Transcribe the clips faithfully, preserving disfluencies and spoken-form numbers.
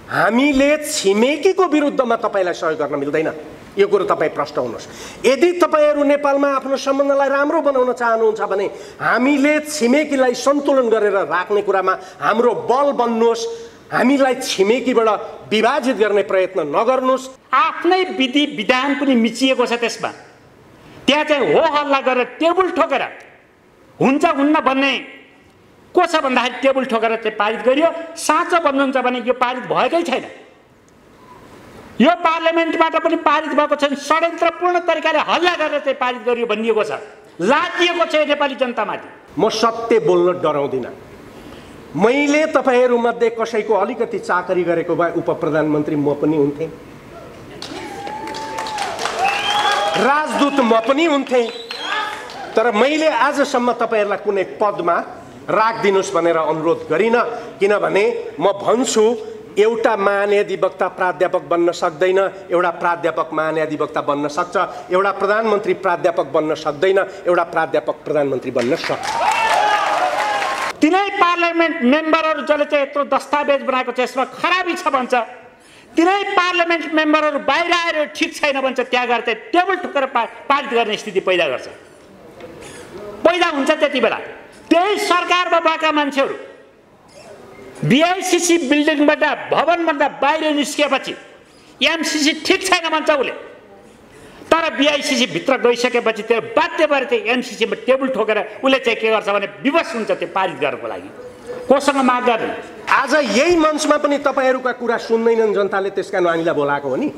हामीले छिमेकीको विरुद्धमा तपाईलाई सहयोग गर्न मिल्दैन, यो कुरो तपाईँ प्रश्न हुनुहोस्। यदि तपाईँहरू नेपालमा आफ्नो सम्बन्धलाई राम्रो बनाउन चाहनुहुन्छ भने हामीले छिमेकीलाई सन्तुलन गरेर राख्ने कुरामा हाम्रो बल बन्नुहोस्, हामीलाई छिमेकीबाट विभाजित गर्ने प्रयत्न नगर्नुहोस्। आफ्नै विधि विधान पनि मिचिएको छ, त्यसमा त्यहाँ चाहिँ हो हल्ला गरेर टेबल ठोकेर हुन्छ हुन्न भन्ने को छ भन्दाखेरि टेबल ठोकेर चाहिँ पारित गरियो। साँचो भन्नुहुन्छ भने यो पारित भएकै छैन, यो पार्लियामेन्टबाट पनि पारित भएको छैन, षड्यन्त्रपूर्ण तरिकाले हल्ला गरेर चाहिँ पारित गरियो भनिएको छ। लागिएको छ नेपाली जनतामाथि। म सत्य बोल्न डराउँदिनँ। मैले तपाईँहरूमध्ये कसैको अलिकति चाकरी गरेको भए उप प्रधानमन्त्री म पनि हुन्थेँ, राजदूत म पनि हुन्थेँ, तर मैले आजसम्म तपाईँहरूलाई कुनै पदमा राखिदिनुहोस् भनेर अनुरोध गरिनँ। किनभने म भन्छु एउटा महान्याधिवक्ता प्राध्यापक बन्न सक्दैन, एउटा प्राध्यापक महान्याधिवक्ता बन्न सक्छ, एउटा प्रधानमन्त्री प्राध्यापक बन्न सक्दैन, एउटा प्राध्यापक प्रधानमन्त्री बन्न सक्छ। तिनै पार्लियामेन्ट मेम्बरहरू जसले चाहिँ यत्रो दस्तावेज बनाएको छ यसमा खराबी छ भन्छ, तिनै पार्लियामेन्ट मेम्बरहरू बाहिर आएर ठिक छैन भन्छ, त्यहाँ गएर चाहिँ टेबल ठोकेर पारित गर्ने स्थिति पैदा गर्छ, पैदा हुन्छ। त्यति बेला त्यही सरकारमा भएका मान्छेहरू बीआईसीसी बिल्डिङबाट भवनबाट बाहिर निस्किएपछि एमसीसी ठिक छैन भन्छ उसले, तर बीआईसीसी भित्र गइसकेपछि त्यो बाध्य भएर चाहिँ एमसीसीमा टेबल ठोकेर उसले चाहिँ के गर्छ भने विवश हुन्छ त्यो पारित गर्नको लागि। कोसँग माग गर्ने? आज यही मञ्चमा पनि तपाईँहरूका कुरा सुन्दैनन् जनताले, त्यस कारण हामीलाई बोलाएको हो नि।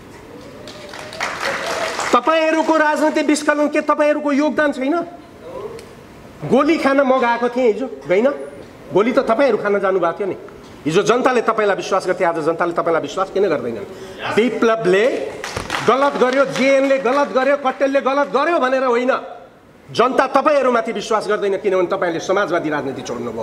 तपाईँहरूको राजनीति विस्कलन के तपाईँहरूको योगदान छैन? गोली खान म गएको थिएँ हिजो, गइन? गोली त तपाईँहरू खान जानुभएको थियो नि। हिजो जनताले तपाईँलाई विश्वास गर्थे, आज जनताले तपाईँलाई विश्वास किन गर्दैनन्? विप्लवले गलत गर्यो, जेएनले गलत गर्यो, कट्टेलले गलत गर्यो भनेर होइन, जनता तपाईँहरूमाथि विश्वास गर्दैन, किनभने तपाईँले समाजवादी राजनीति छोड्नुभयो।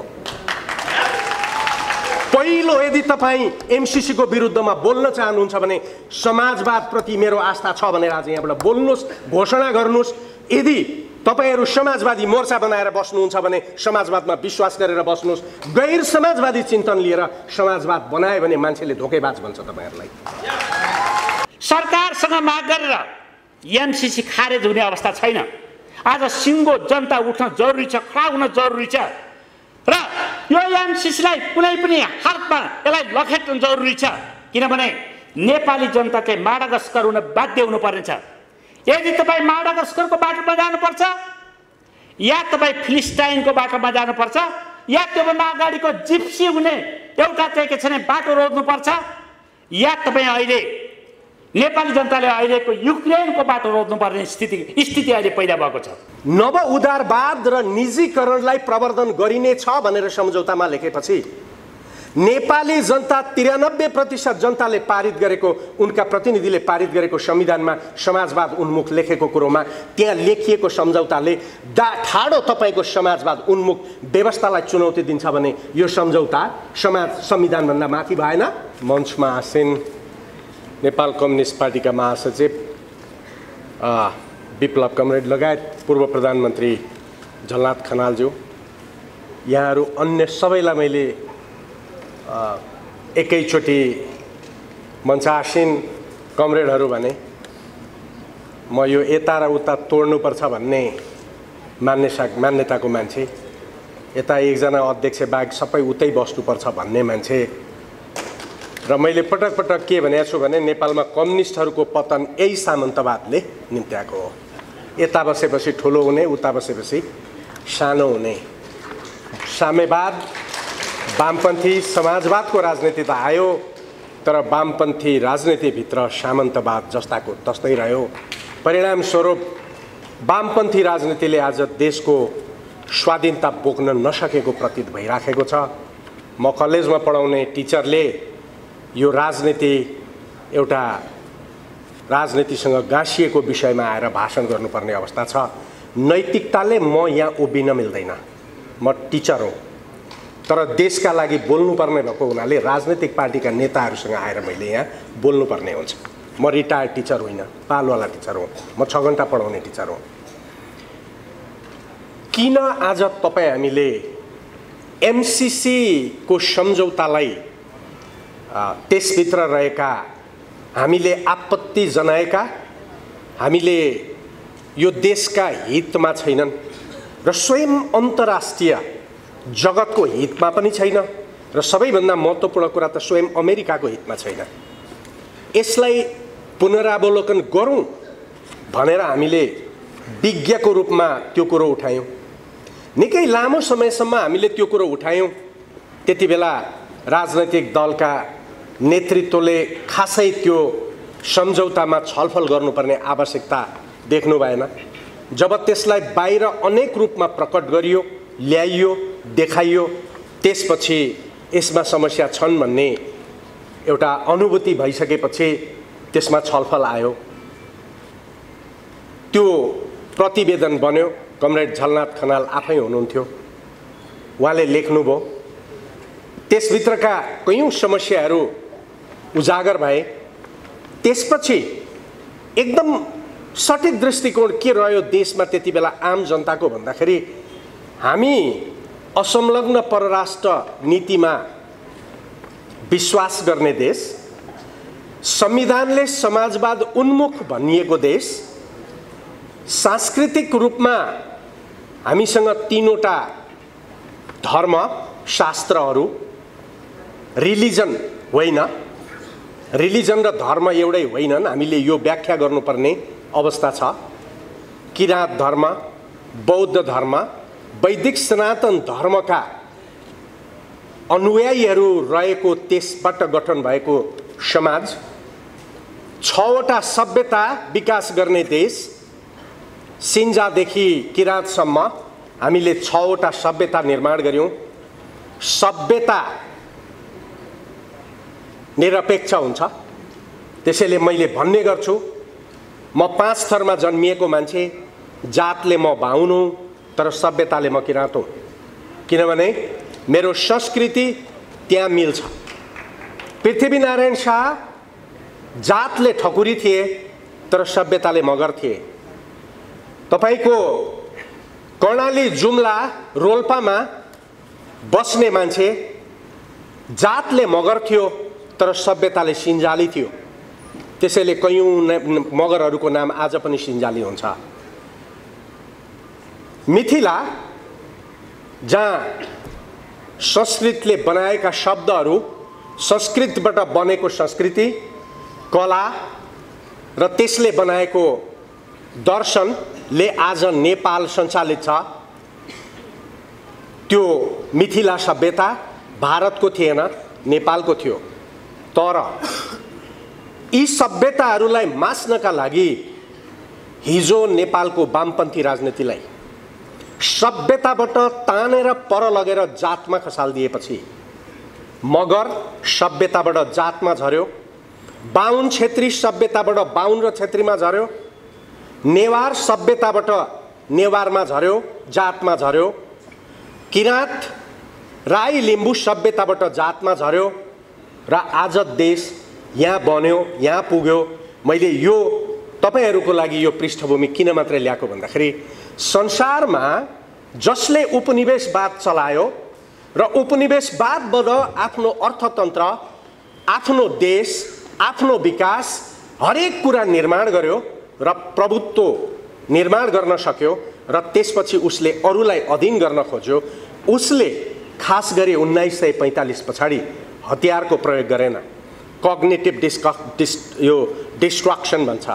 पहिलो यदि तपाईँ एमसीसीको विरुद्धमा बोल्न चाहनुहुन्छ भने समाजवादप्रति मेरो आस्था छ भनेर आज यहाँबाट बोल्नुहोस्, घोषणा गर्नुहोस्। यदि तपाईँहरू समाजवादी मोर्चा बनाएर बस्नुहुन्छ भने समाजवादमा विश्वास गरेर बस्नुहोस्। गैर समाजवादी चिन्तन लिएर समाजवाद बनायो भने मान्छेले धोकेबाज भन्छ तपाईँहरूलाई। सरकारसँग माग गरेर एमसीसी खारेज हुने अवस्था छैन। आज सिङ्गो जनता उठ्न जरुरी छ, खडा हुन जरुरी छ र यो एमसीसीलाई कुनै पनि हालतमा यसलाई लखेट्न जरुरी छ, किनभने नेपाली जनता चाहिँ माडागास्कर हुन बाध्य हुनुपर्ने छ। यदि तपाईँ माडागास्करको बाटोमा जानुपर्छ या तपाईँ फिलिस्टाइनको बाटोमा जानुपर्छ या त्योभन्दा अगाडिको जिप्सी हुने एउटा चाहिँ के छ भने बाटो रोज्नुपर्छ या तपाईँ अहिले नेपाली जनताले अहिलेको युक्रेनको बाटो रोज्नुपर्ने स्थिति स्थिति अहिले पैदा भएको छ। नव उदारवाद र निजीकरणलाई प्रवर्धन गरिनेछ भनेर सम्झौतामा लेखेपछि नेपाली जनता तिरानब्बे प्रतिशत जनताले पारित गरेको, उनका प्रतिनिधिले पारित गरेको संविधानमा समाजवाद उन्मुख लेखेको कुरोमा त्यहाँ लेखिएको सम्झौताले दा ठाडो तपाईँको समाजवाद उन्मुख व्यवस्थालाई चुनौती दिन्छ भने यो सम्झौता समाज संविधानभन्दा माथि भएन। मञ्चमा आसीन नेपाल कम्युनिस्ट पार्टीका महासचिव विप्लव कमरेड लगायत पूर्व प्रधानमन्त्री झलनाथ खनालज्यू, यहाँहरू अन्य सबैलाई मैले एकैचोटि मञ्चासीन कमरेडहरू भने म यो यता र उता तोड्नुपर्छ भन्ने मान्ने मान्यताको मान्छे, यता एकजना अध्यक्ष बाहेक सबै उतै बस्नुपर्छ भन्ने मान्छे र मैले पटक पटक के भनेको छु भने नेपालमा कम्युनिस्टहरूको पतन यही सामन्तवादले निम्त्याएको हो। यता बसेपछि ठुलो हुने, उता बसेपछि सानो हुने। साम्यवाद वामपन्थी समाजवादको राजनीति त आयो, तर वामपन्थी राजनीतिभित्र सामन्तवाद जस्ताको तस्तै रह्यो। परिणामस्वरूप वामपन्थी राजनीतिले आज देशको स्वाधीनता बोक्न नसकेको प्रतीत भइराखेको छ। म कलेजमा पढाउने टिचरले यो राजनीति एउटा राजनीतिसँग गाँसिएको विषयमा आएर भाषण गर्नुपर्ने अवस्था छ। नैतिकताले म यहाँ उभिन मिल्दैन, म टिचर हो, तर देशका लागि बोल्नुपर्ने भएको हुनाले राजनीतिक पार्टीका नेताहरूसँग आएर मैले यहाँ बोल्नुपर्ने हुन्छ। म रिटायर्ड टिचर होइन, पालवाला टिचर हो, म छ घन्टा पढाउने टिचर हो। किन आज तपाईँ हामीले एमसीसी को सम्झौतालाई त्यसभित्र रहेका हामीले आपत्ति जनाएका, हामीले यो देशका हितमा छैनन् र स्वयं अन्तर्राष्ट्रिय जगतको हितमा पनि छैन र सबैभन्दा महत्त्वपूर्ण कुरा त स्वयं अमेरिकाको हितमा छैन। यसलाई पुनरावलोकन गरौँ भनेर हामीले विज्ञको रूपमा त्यो कुरो उठायौँ। निकै लामो समयसम्म हामीले त्यो कुरो उठायौँ। त्यति बेला राजनैतिक दलका नेतृत्वले खासै त्यो सम्झौतामा छलफल गर्नुपर्ने आवश्यकता देख्नु भएन। जब त्यसलाई बाहिर अनेक रूपमा प्रकट गरियो, ल्याइयो, देखाइयो, त्यसपछि यसमा समस्या छन् भन्ने एउटा अनुभूति भइसकेपछि त्यसमा छलफल आयो। त्यो प्रतिवेदन बन्यो। कमरेड झलनाथ खनाल आफै हुनुहुन्थ्यो, उहाँले लेख्नुभयो। त्यसभित्रका कयौं समस्याहरू उजागर भए। त्यसपछि एकदम सठिक दृष्टिकोण के रह्यो देशमा त्यति बेला आम जनताको भन्दाखेरि, हामी असंलग्न परराष्ट्र नीतिमा विश्वास गर्ने देश, संविधानले समाजवाद उन्मुख भनिएको देश, सांस्कृतिक रूपमा हामीसँग तीनवटा धर्म शास्त्रहरू, रिलिजन होइन, रिलिजन र धर्म एउटै होइनन्, हामीले यो व्याख्या गर्नुपर्ने अवस्था छ। किराँत धर्म, बौद्ध धर्म, वैदिक सनातन धर्मका अनुयायीहरू रहेको त्यसबाट गठन भएको समाज, छवटा सभ्यता विकास गर्ने देश, सिन्जादेखि किराँतसम्म हामीले छवटा सभ्यता निर्माण गर्यौं। सभ्यता निरपेक्ष हुन्छ, त्यसैले मैले भन्ने गर्छु, म पाँच थरमा जन्मिएको मान्छे, जातले म बाहुन हुँ तर सभ्यताले म किराँत हुँ, किनभने मेरो संस्कृति त्यहाँ मिल्छ। पृथ्वीनारायण शाह जातले ठकुरी थिए तर सभ्यताले मगर थिए। तपाईको कर्णाली जुम्ला रोल्पामा बस्ने मान्छे जातले मगर थियो तर सभ्यताले सिन्जाली थियो। त्यसैले कयौं मगरहरूको नाम आज पनि सिन्जाली हुन्छ। मिथिला, जहाँ संस्कृतले बनाएका शब्दहरू, संस्कृतबाट बनेको संस्कृति, कला र त्यसले बनाएको दर्शनले आज नेपाल सञ्चालित छ। त्यो मिथिला सभ्यता भारतको थिएन, नेपालको थियो। तर यी सभ्यताहरूलाई मास्नका लागि हिजो नेपालको वामपन्थी राजनीतिलाई सभ्यताबाट तानेर पर लगेर जातमा खसालिदिएपछि मगर सभ्यताबाट जातमा झर्यो, बाहुन क्षेत्री सभ्यताबाट बाहुन र क्षेत्रीमा झर्यो, नेवार सभ्यताबाट नेवारमा झर्यो, जातमा झर्यो, किराँत राई लिम्बू सभ्यताबाट जातमा झर्यो र आज देश यहाँ बन्यो, यहाँ पुग्यो। मैले यो तपाईहरूको लागि यो पृष्ठभूमि किन मात्रै ल्याएको भन्दाखेरि, संसारमा जसले उपनिवेशवाद चलायो र उपनिवेशवादबाट आफ्नो अर्थतन्त्र, आफ्नो देश, आफ्नो विकास, हरेक कुरा निर्माण गर्यो र प्रभुत्व निर्माण गर्न सक्यो र त्यसपछि उसले अरूलाई अधीन गर्न खोज्यो, उसले खास गरी उन्नाइस सय पैंतालीस पछाडि हतियारको प्रयोग गरेन। कग्निटिभ डिस्क डिस् यो डिस्ट्रक्सन भन्छ,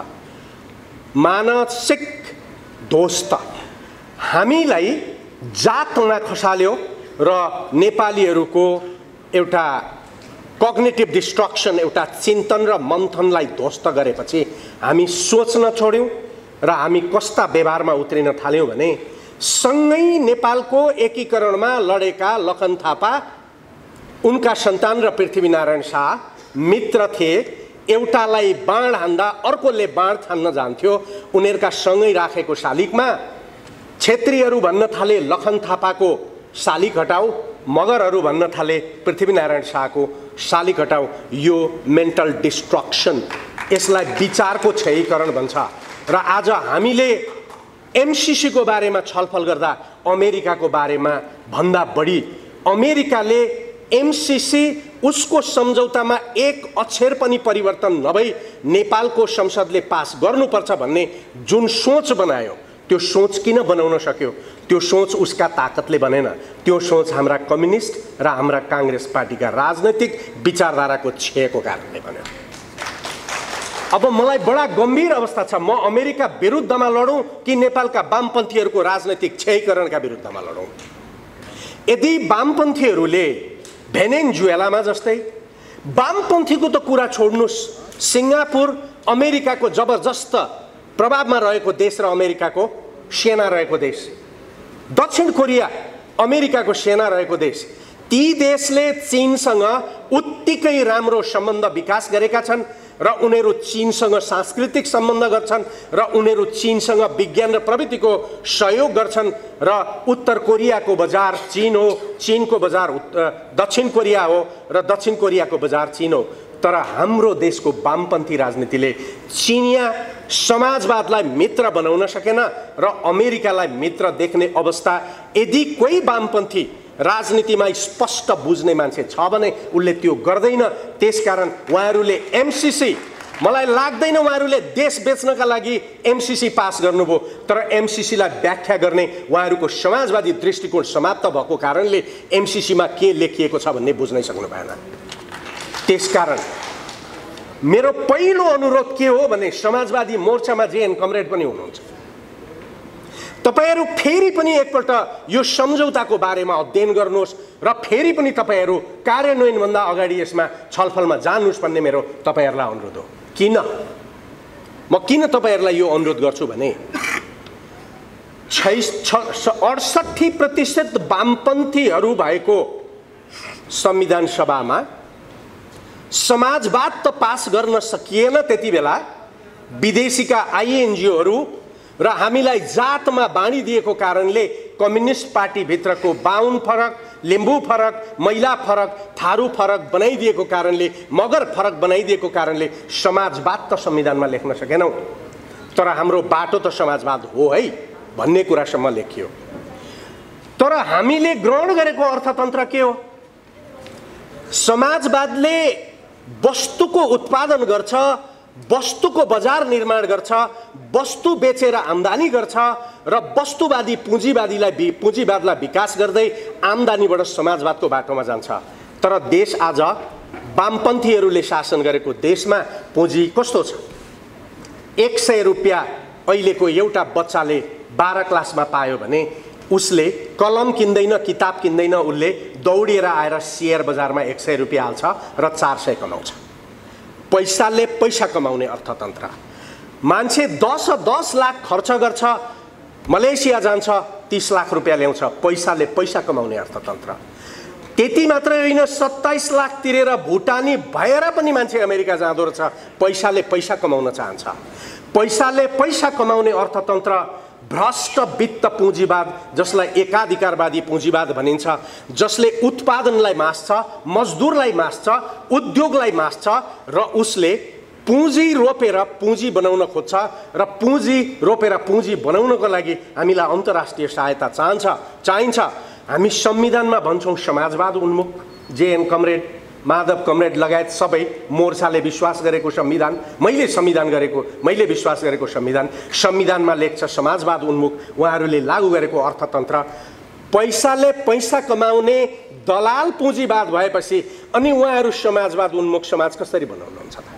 मानसिक ध्वस्त, हामीलाई जातमा खसाल्यो र नेपालीहरूको एउटा कग्निटिभ डिस्ट्रक्सन, एउटा चिन्तन र मन्थनलाई ध्वस्त गरेपछि हामी सोच्न छोड्यौं र हामी कस्ता व्यवहारमा उत्रिन थाल्यौं भने, सँगै नेपालको एकीकरणमा लडेका लखन थापा, उनका सन्तान र पृथ्वीनारायण शाह मित्र थिए। एउटालाई बाण हान्दा अर्कोले बाण छान्न जान्थ्यो। उनीहरूका सँगै राखेको शालिगमा क्षेत्रीहरू भन्न थाले लखन थापाको शालिग हटाऊ, मगरहरू भन्न थाले पृथ्वीनारायण शाहको शालिग हटाऊ। यो मेन्टल डिस्ट्रक्सन, यसलाई विचारको क्षयीकरण भन्छ। र आज हामीले एमसीसी को बारेमा छलफल गर्दा अमेरिकाको बारेमा भन्दा बढी अमेरिकाले एमसीसी उसको सम्झौतामा एक अक्षर पनि परिवर्तन नभई नेपालको संसदले पास गर्नुपर्छ भन्ने जुन सोच बनायो, त्यो सोच किन बनाउन सक्यो? त्यो सोच उसका ताकतले बनेन, त्यो सोच हाम्रा कम्युनिस्ट र हाम्रा कांग्रेस पार्टीका राजनैतिक विचारधाराको क्षयको कारणले बन्यो। अब मलाई बडा गम्भीर अवस्था छ, म अमेरिका विरुद्धमा लडौँ कि नेपालका वामपन्थीहरूको राजनैतिक क्षयीकरणका विरुद्धमा लडौँ? यदि वामपन्थीहरूले भेनेजुएलामा जस्तै, वामपन्थीको त कुरा छोड्नुस्, सिङ्गापुर अमेरिकाको जबरजस्त प्रभावमा रहेको देश र अमेरिकाको सेना रहेको देश, दक्षिण कोरिया अमेरिकाको सेना रहेको देश, ती देशले चीनसँग उत्तिकै राम्रो सम्बन्ध विकास गरेका छन् र उनीहरू चीनसँग सांस्कृतिक सम्बन्ध गर्छन् र उनीहरू चीनसँग विज्ञान र प्रविधिको सहयोग गर्छन् र उत्तर कोरियाको बजार चीन हो, चीनको बजार दक्षिण कोरिया हो र दक्षिण कोरियाको बजार चीन हो। तर हाम्रो देशको वामपन्थी राजनीतिले चीनिया समाजवादलाई मित्र बनाउन सकेन र अमेरिकालाई मित्र देख्ने अवस्था यदि कोही वामपन्थी राजनीतिमा स्पष्ट बुझ्ने मान्छे छ भने उसले त्यो गर्दैन। त्यसकारण उहाँहरूले एमसीसी, मलाई लाग्दैन उहाँहरूले देश बेच्नका लागि एमसीसी पास गर्नुभयो, तर एमसीसीलाई व्याख्या गर्ने उहाँहरूको समाजवादी दृष्टिकोण समाप्त भएको कारणले एमसीसीमा के लेखिएको छ भन्ने बुझ्नै सक्नु भएन। त्यसकारण मेरो पहिलो अनुरोध के हो भने समाजवादी मोर्चामा जेएन कमरेड पनि हुनुहुन्छ, तपाईहरु फेरि पनि एकपल्ट यो सम्झौताको बारेमा अध्ययन गर्नुहोस् र फेरि पनि तपाईहरु कार्यान्वयन भन्दा अगाडि यसमा छलफलमा जानुहोस् भन्ने मेरो तपाईहरुलाई अनुरोध हो। किन म किन तपाईहरुलाई यो अनुरोध गर्छु भने अडसट्ठी प्रतिशत वामपन्थीहरु भएको संविधान सभामा समाजवाद त पास गर्न सकिएन त्यति बेला। विदेशीका आइएनजिओहरु र हामीलाई जातमा बाँडिदिएको कारणले कम्युनिस्ट पार्टी भित्रको बाहुन फरक, लिम्बू फरक, मैला फरक, थारू फरक बनाइदिएको कारणले, मगर फरक बनाइदिएको कारणले समाजवाद त संविधानमा लेख्न सकेनौं, तर हाम्रो बाटो त समाजवाद हो है भन्ने कुरासम्म लेखियो। तर हामीले ग्रहण गरेको अर्थतन्त्र के हो? समाजवादले वस्तुको उत्पादन गर्छ, वस्तुको बजार निर्माण गर्छ, वस्तु बेचेर आम्दानी गर्छ र वस्तुवादी पुँजीवादीलाई पुँजीवादलाई विकास गर्दै आम्दानीबाट समाजवादको बाटोमा जान्छ। तर देश आज वामपन्थीहरूले शासन गरेको देशमा पुँजी कस्तो छ? एक सय रुपियाँ अहिलेको एउटा बच्चाले बाह्र क्लासमा पायो भने उसले कलम किन्दैन, किताब किन्दैन, उसले दौडिएर आएर शेयर बजारमा एक सय रुपियाँ हाल्छ र चार सय कमाउँछ। पैसाले पैसा कमाउने अर्थतन्त्र। मान्छे दस दस लाख खर्च गर्छ, मलेसिया जान्छ, तीस लाख रुपियाँ ल्याउँछ, पैसाले पैसा कमाउने अर्थतन्त्र। त्यति मात्रै होइन, सत्ताइस लाख तिरेर भुटानी भएर पनि मान्छे अमेरिका जाँदो रहेछ, पैसाले पैसा कमाउन चाहन्छ। पैसाले पैसा कमाउने अर्थतन्त्र भ्रष्ट वित्त पुँजीवाद, जसलाई एकाधिकारवादी पुँजीवाद भनिन्छ, जसले उत्पादनलाई मास्छ, मजदुरलाई मास्छ, उद्योगलाई मास्छ र उसले पुँजी रोपेर पुँजी बनाउन खोज्छ र पुँजी रोपेर पुँजी बनाउनको लागि हामीलाई अन्तर्राष्ट्रिय सहायता चाहन्छ चाहिन्छ। हामी संविधानमा भन्छौँ समाजवाद उन्मुख। जेएन कमरेड, माधव कमरेड लगायत सबै मोर्चाले विश्वास गरेको संविधान, मैले संविधान गरेको मैले विश्वास गरेको संविधान संविधानमा लेख्छ समाजवाद उन्मुख। उहाँहरूले लागू गरेको अर्थतन्त्र पैसाले पैसा कमाउने दलाल पुँजीवाद भएपछि अनि उहाँहरू समाजवाद उन्मुख समाज कसरी बनाउनुहुन्छ त?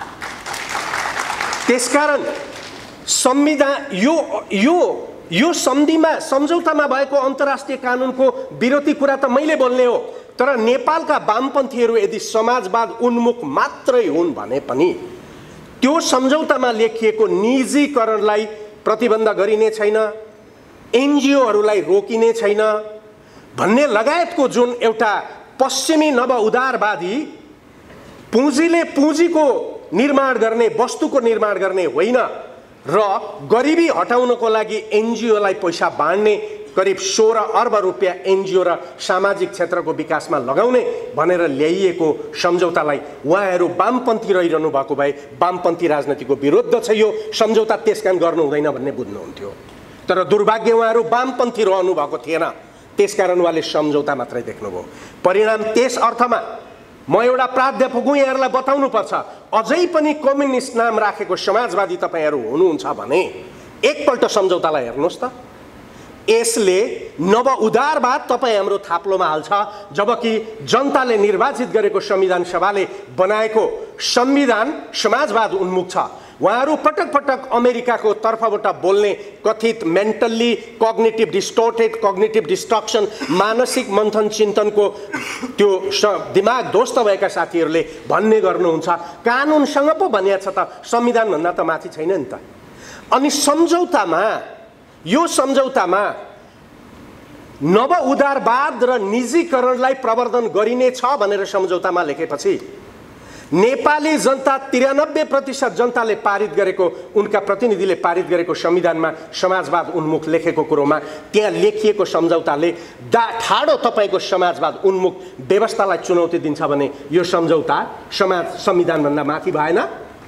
त्यसकारण संविधान यो यो यो सन्धिमा सम्झौतामा भएको अन्तर्राष्ट्रिय कानुनको विरोधी कुरा त मैले बोल्ने हो, तर नेपालका वामपन्थीहरू यदि समाजवाद उन्मुख मात्रै हुन् भने पनि त्यो सम्झौतामा लेखिएको निजीकरणलाई प्रतिबन्ध गरिने छैन, एनजिओहरूलाई रोकिने छैन भन्ने लगायतको जुन एउटा पश्चिमी नव उदारवादी पुँजीले पुँजीको निर्माण गर्ने, वस्तुको निर्माण गर्ने होइन र गरिबी हटाउनको लागि एनजिओलाई पैसा बाँड्ने, करिब सोह्र अर्ब रुपियाँ एनजिओ र सामाजिक क्षेत्रको विकासमा लगाउने भनेर ल्याइएको सम्झौतालाई उहाँहरू वामपन्थी रहिरहनु भएको भए वामपन्थी राजनीतिको विरुद्ध छ यो सम्झौता, त्यसकारण गर्नु हुँदैन भन्ने बुझ्नुहुन्थ्यो। तर दुर्भाग्य उहाँहरू वामपन्थी रहनु भएको थिएन, त्यसकारण उहाँले सम्झौता मात्रै देख्नुभयो। परिणाम त्यस अर्थमा म एउटा प्राध्यापक हुँ, यहाँहरूलाई बताउनु पर्छ अझै पनि कम्युनिस्ट नाम राखेको समाजवादी तपाईहरू हुनुहुन्छ भने एकपल्ट सम्झौतालाई हेर्नुहोस् त। यसले नव उदारवाद तपाईँ हाम्रो थाप्लोमा हाल्छ, जबकि जनताले निर्वाचित गरेको संविधान सभाले बनाएको संविधान समाजवाद उन्मुख छ। उहाँहरू पटक पटक अमेरिकाको तर्फबाट बोल्ने कथित mentally cognitive distorted cognitive destruction मानसिक मन्थन चिन्तनको त्यो दिमाग ध्वस्त भएका साथीहरूले भन्ने गर्नुहुन्छ कानुनसँग पो भनिएको छ त, संविधानभन्दा त माथि छैन नि त। अनि सम्झौतामा यो सम्झौतामा नव उदारवाद र निजीकरणलाई प्रवर्धन गरिनेछ भनेर सम्झौतामा लेखेपछि नेपाली जनता त्रियानब्बे प्रतिशत जनताले पारित गरेको उनका प्रतिनिधिले पारित गरेको संविधानमा समाजवाद उन्मुख लेखेको कुरोमा त्यहाँ लेखिएको सम्झौताले दा ठाडो तपाईँको समाजवाद उन्मुख व्यवस्थालाई चुनौती दिन्छ भने यो सम्झौता समाज संविधानभन्दा माथि भएन।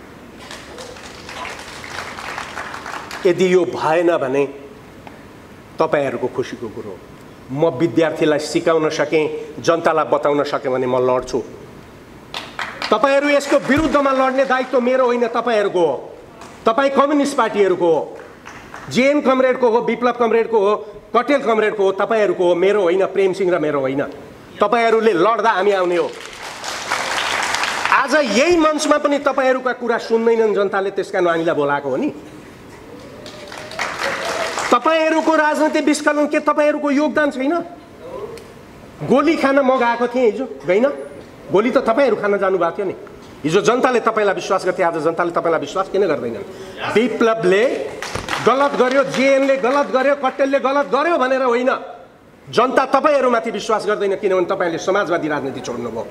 यदि यो भएन भने तपाईहरूको खुसीको कुरो। म विद्यार्थीलाई सिकाउन सकेँ, जनतालाई बताउन सकेँ भने म लड्छु। तपाईहरू यसको विरुद्धमा लड्ने दायित्व मेरो होइन, तपाईहरूको हो। तपाईँ कम्युनिस्ट पार्टीहरूको हो, जेएम कमरेडको हो, विप्लव कमरेडको हो, कटेल कमरेडको हो, तपाईहरूको हो, मेरो होइन, प्रेमसिंह र मेरो होइन। तपाईहरूले लड्दा हामी आउने हो। आज यही मञ्चमा पनि तपाईहरूका कुरा सुन्दैनन् जनताले, त्यसकारण हामीलाई बोलाएको हो नि। तपाईहरूको राजनीति विस्कलन के तपाईहरूको योगदान छैन? गोली खान म गएको थिएँ हिजो, गइन? गोली त तपाईहरू खान जानुभएको थियो नि। हिजो जनताले तपाईँलाई विश्वास गर्थे, आज जनताले तपाईँलाई विश्वास किन गर्दैनन्? विप्लवले गलत गर्यो, जेएनले गलत गर्यो, कट्टेलले गलत गर्यो भनेर होइन, जनता तपाईँहरूमाथि विश्वास गर्दैन, किनभने तपाईँले समाजवादी राजनीति छोड्नुभयो।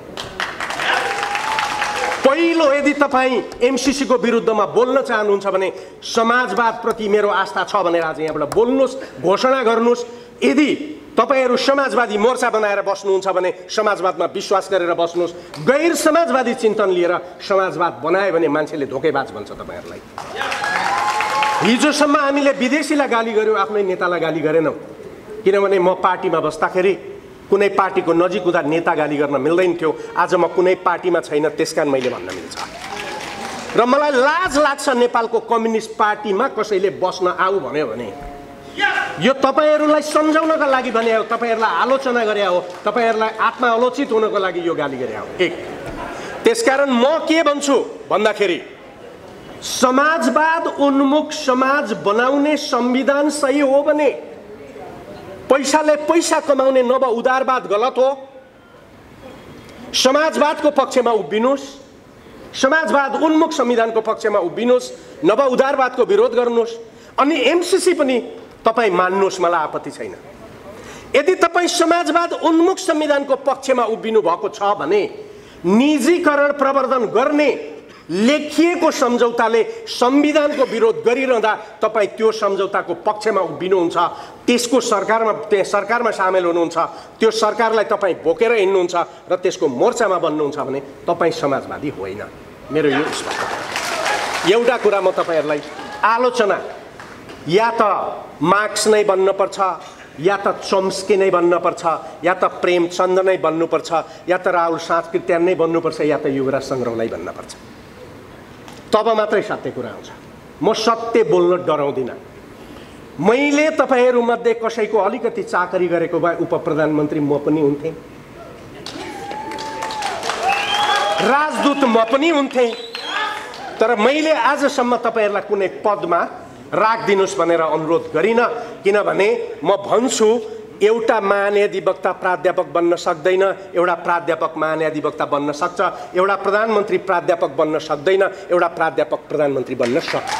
पहिलो यदि तपाईँ एमसीसीको विरुद्धमा बोल्न चाहनुहुन्छ भने समाजवादप्रति मेरो आस्था छ भनेर आज यहाँबाट बोल्नुहोस्, घोषणा गर्नुहोस्। यदि तपाईहरू समाजवादी मोर्चा बनाएर बस्नुहुन्छ भने समाजवादमा विश्वास गरेर बस्नुहोस्। गैर समाजवादी चिन्तन लिएर समाजवाद बनायो भने मान्छेले धोकेबाज भन्छ तपाईहरूलाई। हिजोसम्म हामीले विदेशीलाई गाली गर्यौँ, आफ्नै नेतालाई गाली गरेनौँ, किनभने म पार्टीमा बस्दाखेरि कुनै पार्टीको नजिक हुँदा नेता गाली गर्न मिल्दैन थियो। आज म कुनै पार्टीमा छैन, त्यसकारण मैले भन्न मिल्छ। र मलाई लाज लाग्छ नेपालको कम्युनिस्ट पार्टीमा कसैले बस्न आऊ भन्यो भने। यो तपाईहरूलाई सम्झाउनका लागि भने हो, तपाईहरूलाई आलोचना गरे हो, तपाईहरूलाई आत्मालोचित हुनको लागि यो गाली गरे हो। एक त्यसकारण म के भन्छु भन्दाखेरि समाजवाद उन्मुख समाज बनाउने संविधान सही हो भने पैसाले पैसा कमाउने नव उदारवाद गलत हो। समाजवादको पक्षमा उभिनुहोस्, समाजवाद उन्मुख संविधानको पक्षमा उभिनुहोस्, नव उदारवादको विरोध गर्नुहोस्। अनि एमसीसी पनि तपाईँ मान्नुहोस्, मलाई आपत्ति छैन। यदि तपाईँ समाजवाद उन्मुख संविधानको पक्षमा उभिनु भएको छ भने निजीकरण प्रवर्धन गर्ने लेखिएको सम्झौताले संविधानको विरोध गरिरहँदा तपाईँ त्यो सम्झौताको पक्षमा उभिनुहुन्छ, त्यसको सरकारमा त्यहाँ सरकारमा सामेल हुनुहुन्छ, त्यो सरकारलाई तपाईँ बोकेर हिँड्नुहुन्छ र त्यसको मोर्चामा बन्नुहुन्छ भने तपाईँ समाजवादी होइन। मेरो यो स्पष्ट। एउटा कुरा म तपाईँहरूलाई आलोचना या त मार्क्स नै बन्नुपर्छ, या त चोम्स्की नै बन्नुपर्छ, या त प्रेमचन्द नै बन्नुपर्छ, या त राहुल साँचकृत्यान नै बन्नुपर्छ, या त युवराज सङ्ग्रौलाई बन्नुपर्छ। तब मात्रै सत्य कुरा आउँछ। म सत्य बोल्न डराउँदिनँ। मैले तपाईँहरूमध्ये कसैको अलिकति चाकरी गरेको भए उप प्रधानमन्त्री म पनि हुन्थेँ, राजदूत म पनि हुन्थेँ, तर मैले आजसम्म तपाईँहरूलाई कुनै पदमा राखिदिनुहोस् भनेर अनुरोध गरिनँ। किनभने म भन्छु एउटा महान्याधिवक्ता प्राध्यापक बन्न सक्दैन, एउटा प्राध्यापक महान्याधिवक्ता बन्न सक्छ, एउटा प्रधानमन्त्री प्राध्यापक बन्न सक्दैन, एउटा प्राध्यापक प्रधानमन्त्री बन्न सक्छ।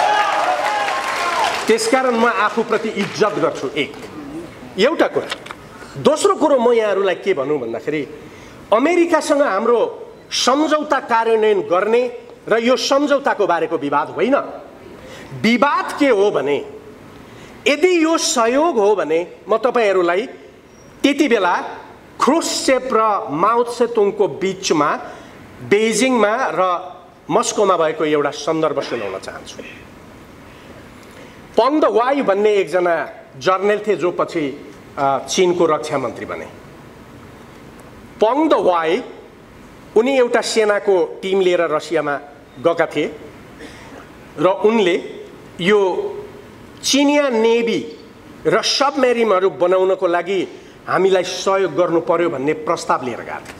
त्यसकारण म आफूप्रति इज्जत गर्छु। एक एउटा कुरा। दोस्रो कुरो म यहाँहरूलाई के भनौँ भन्दाखेरि अमेरिकासँग हाम्रो सम्झौता कार्यान्वयन गर्ने र यो सम्झौताको बारेको विवाद होइन। विवाद के हो भने यदि यो सहयोग हो भने म तपाईहरूलाई त्यति बेला ख्रुश्चेभ र माओ त्से-तुङको बिचमा बेजिङमा र मस्कोमा भएको एउटा सन्दर्भ सुनाउन चाहन्छु। पङ द वाई भन्ने एकजना जर्नल थिए जो पछि चीनको रक्षा मन्त्री बने। पङ द वाई उनी एउटा सेनाको टिम लिएर रसियामा गएका थिए र उनले यो चिनिया नेभी र सबमेरिनहरू बनाउनको लागि हामीलाई सहयोग गर्नु पर्यो भन्ने प्रस्ताव लिएर गएको थियो।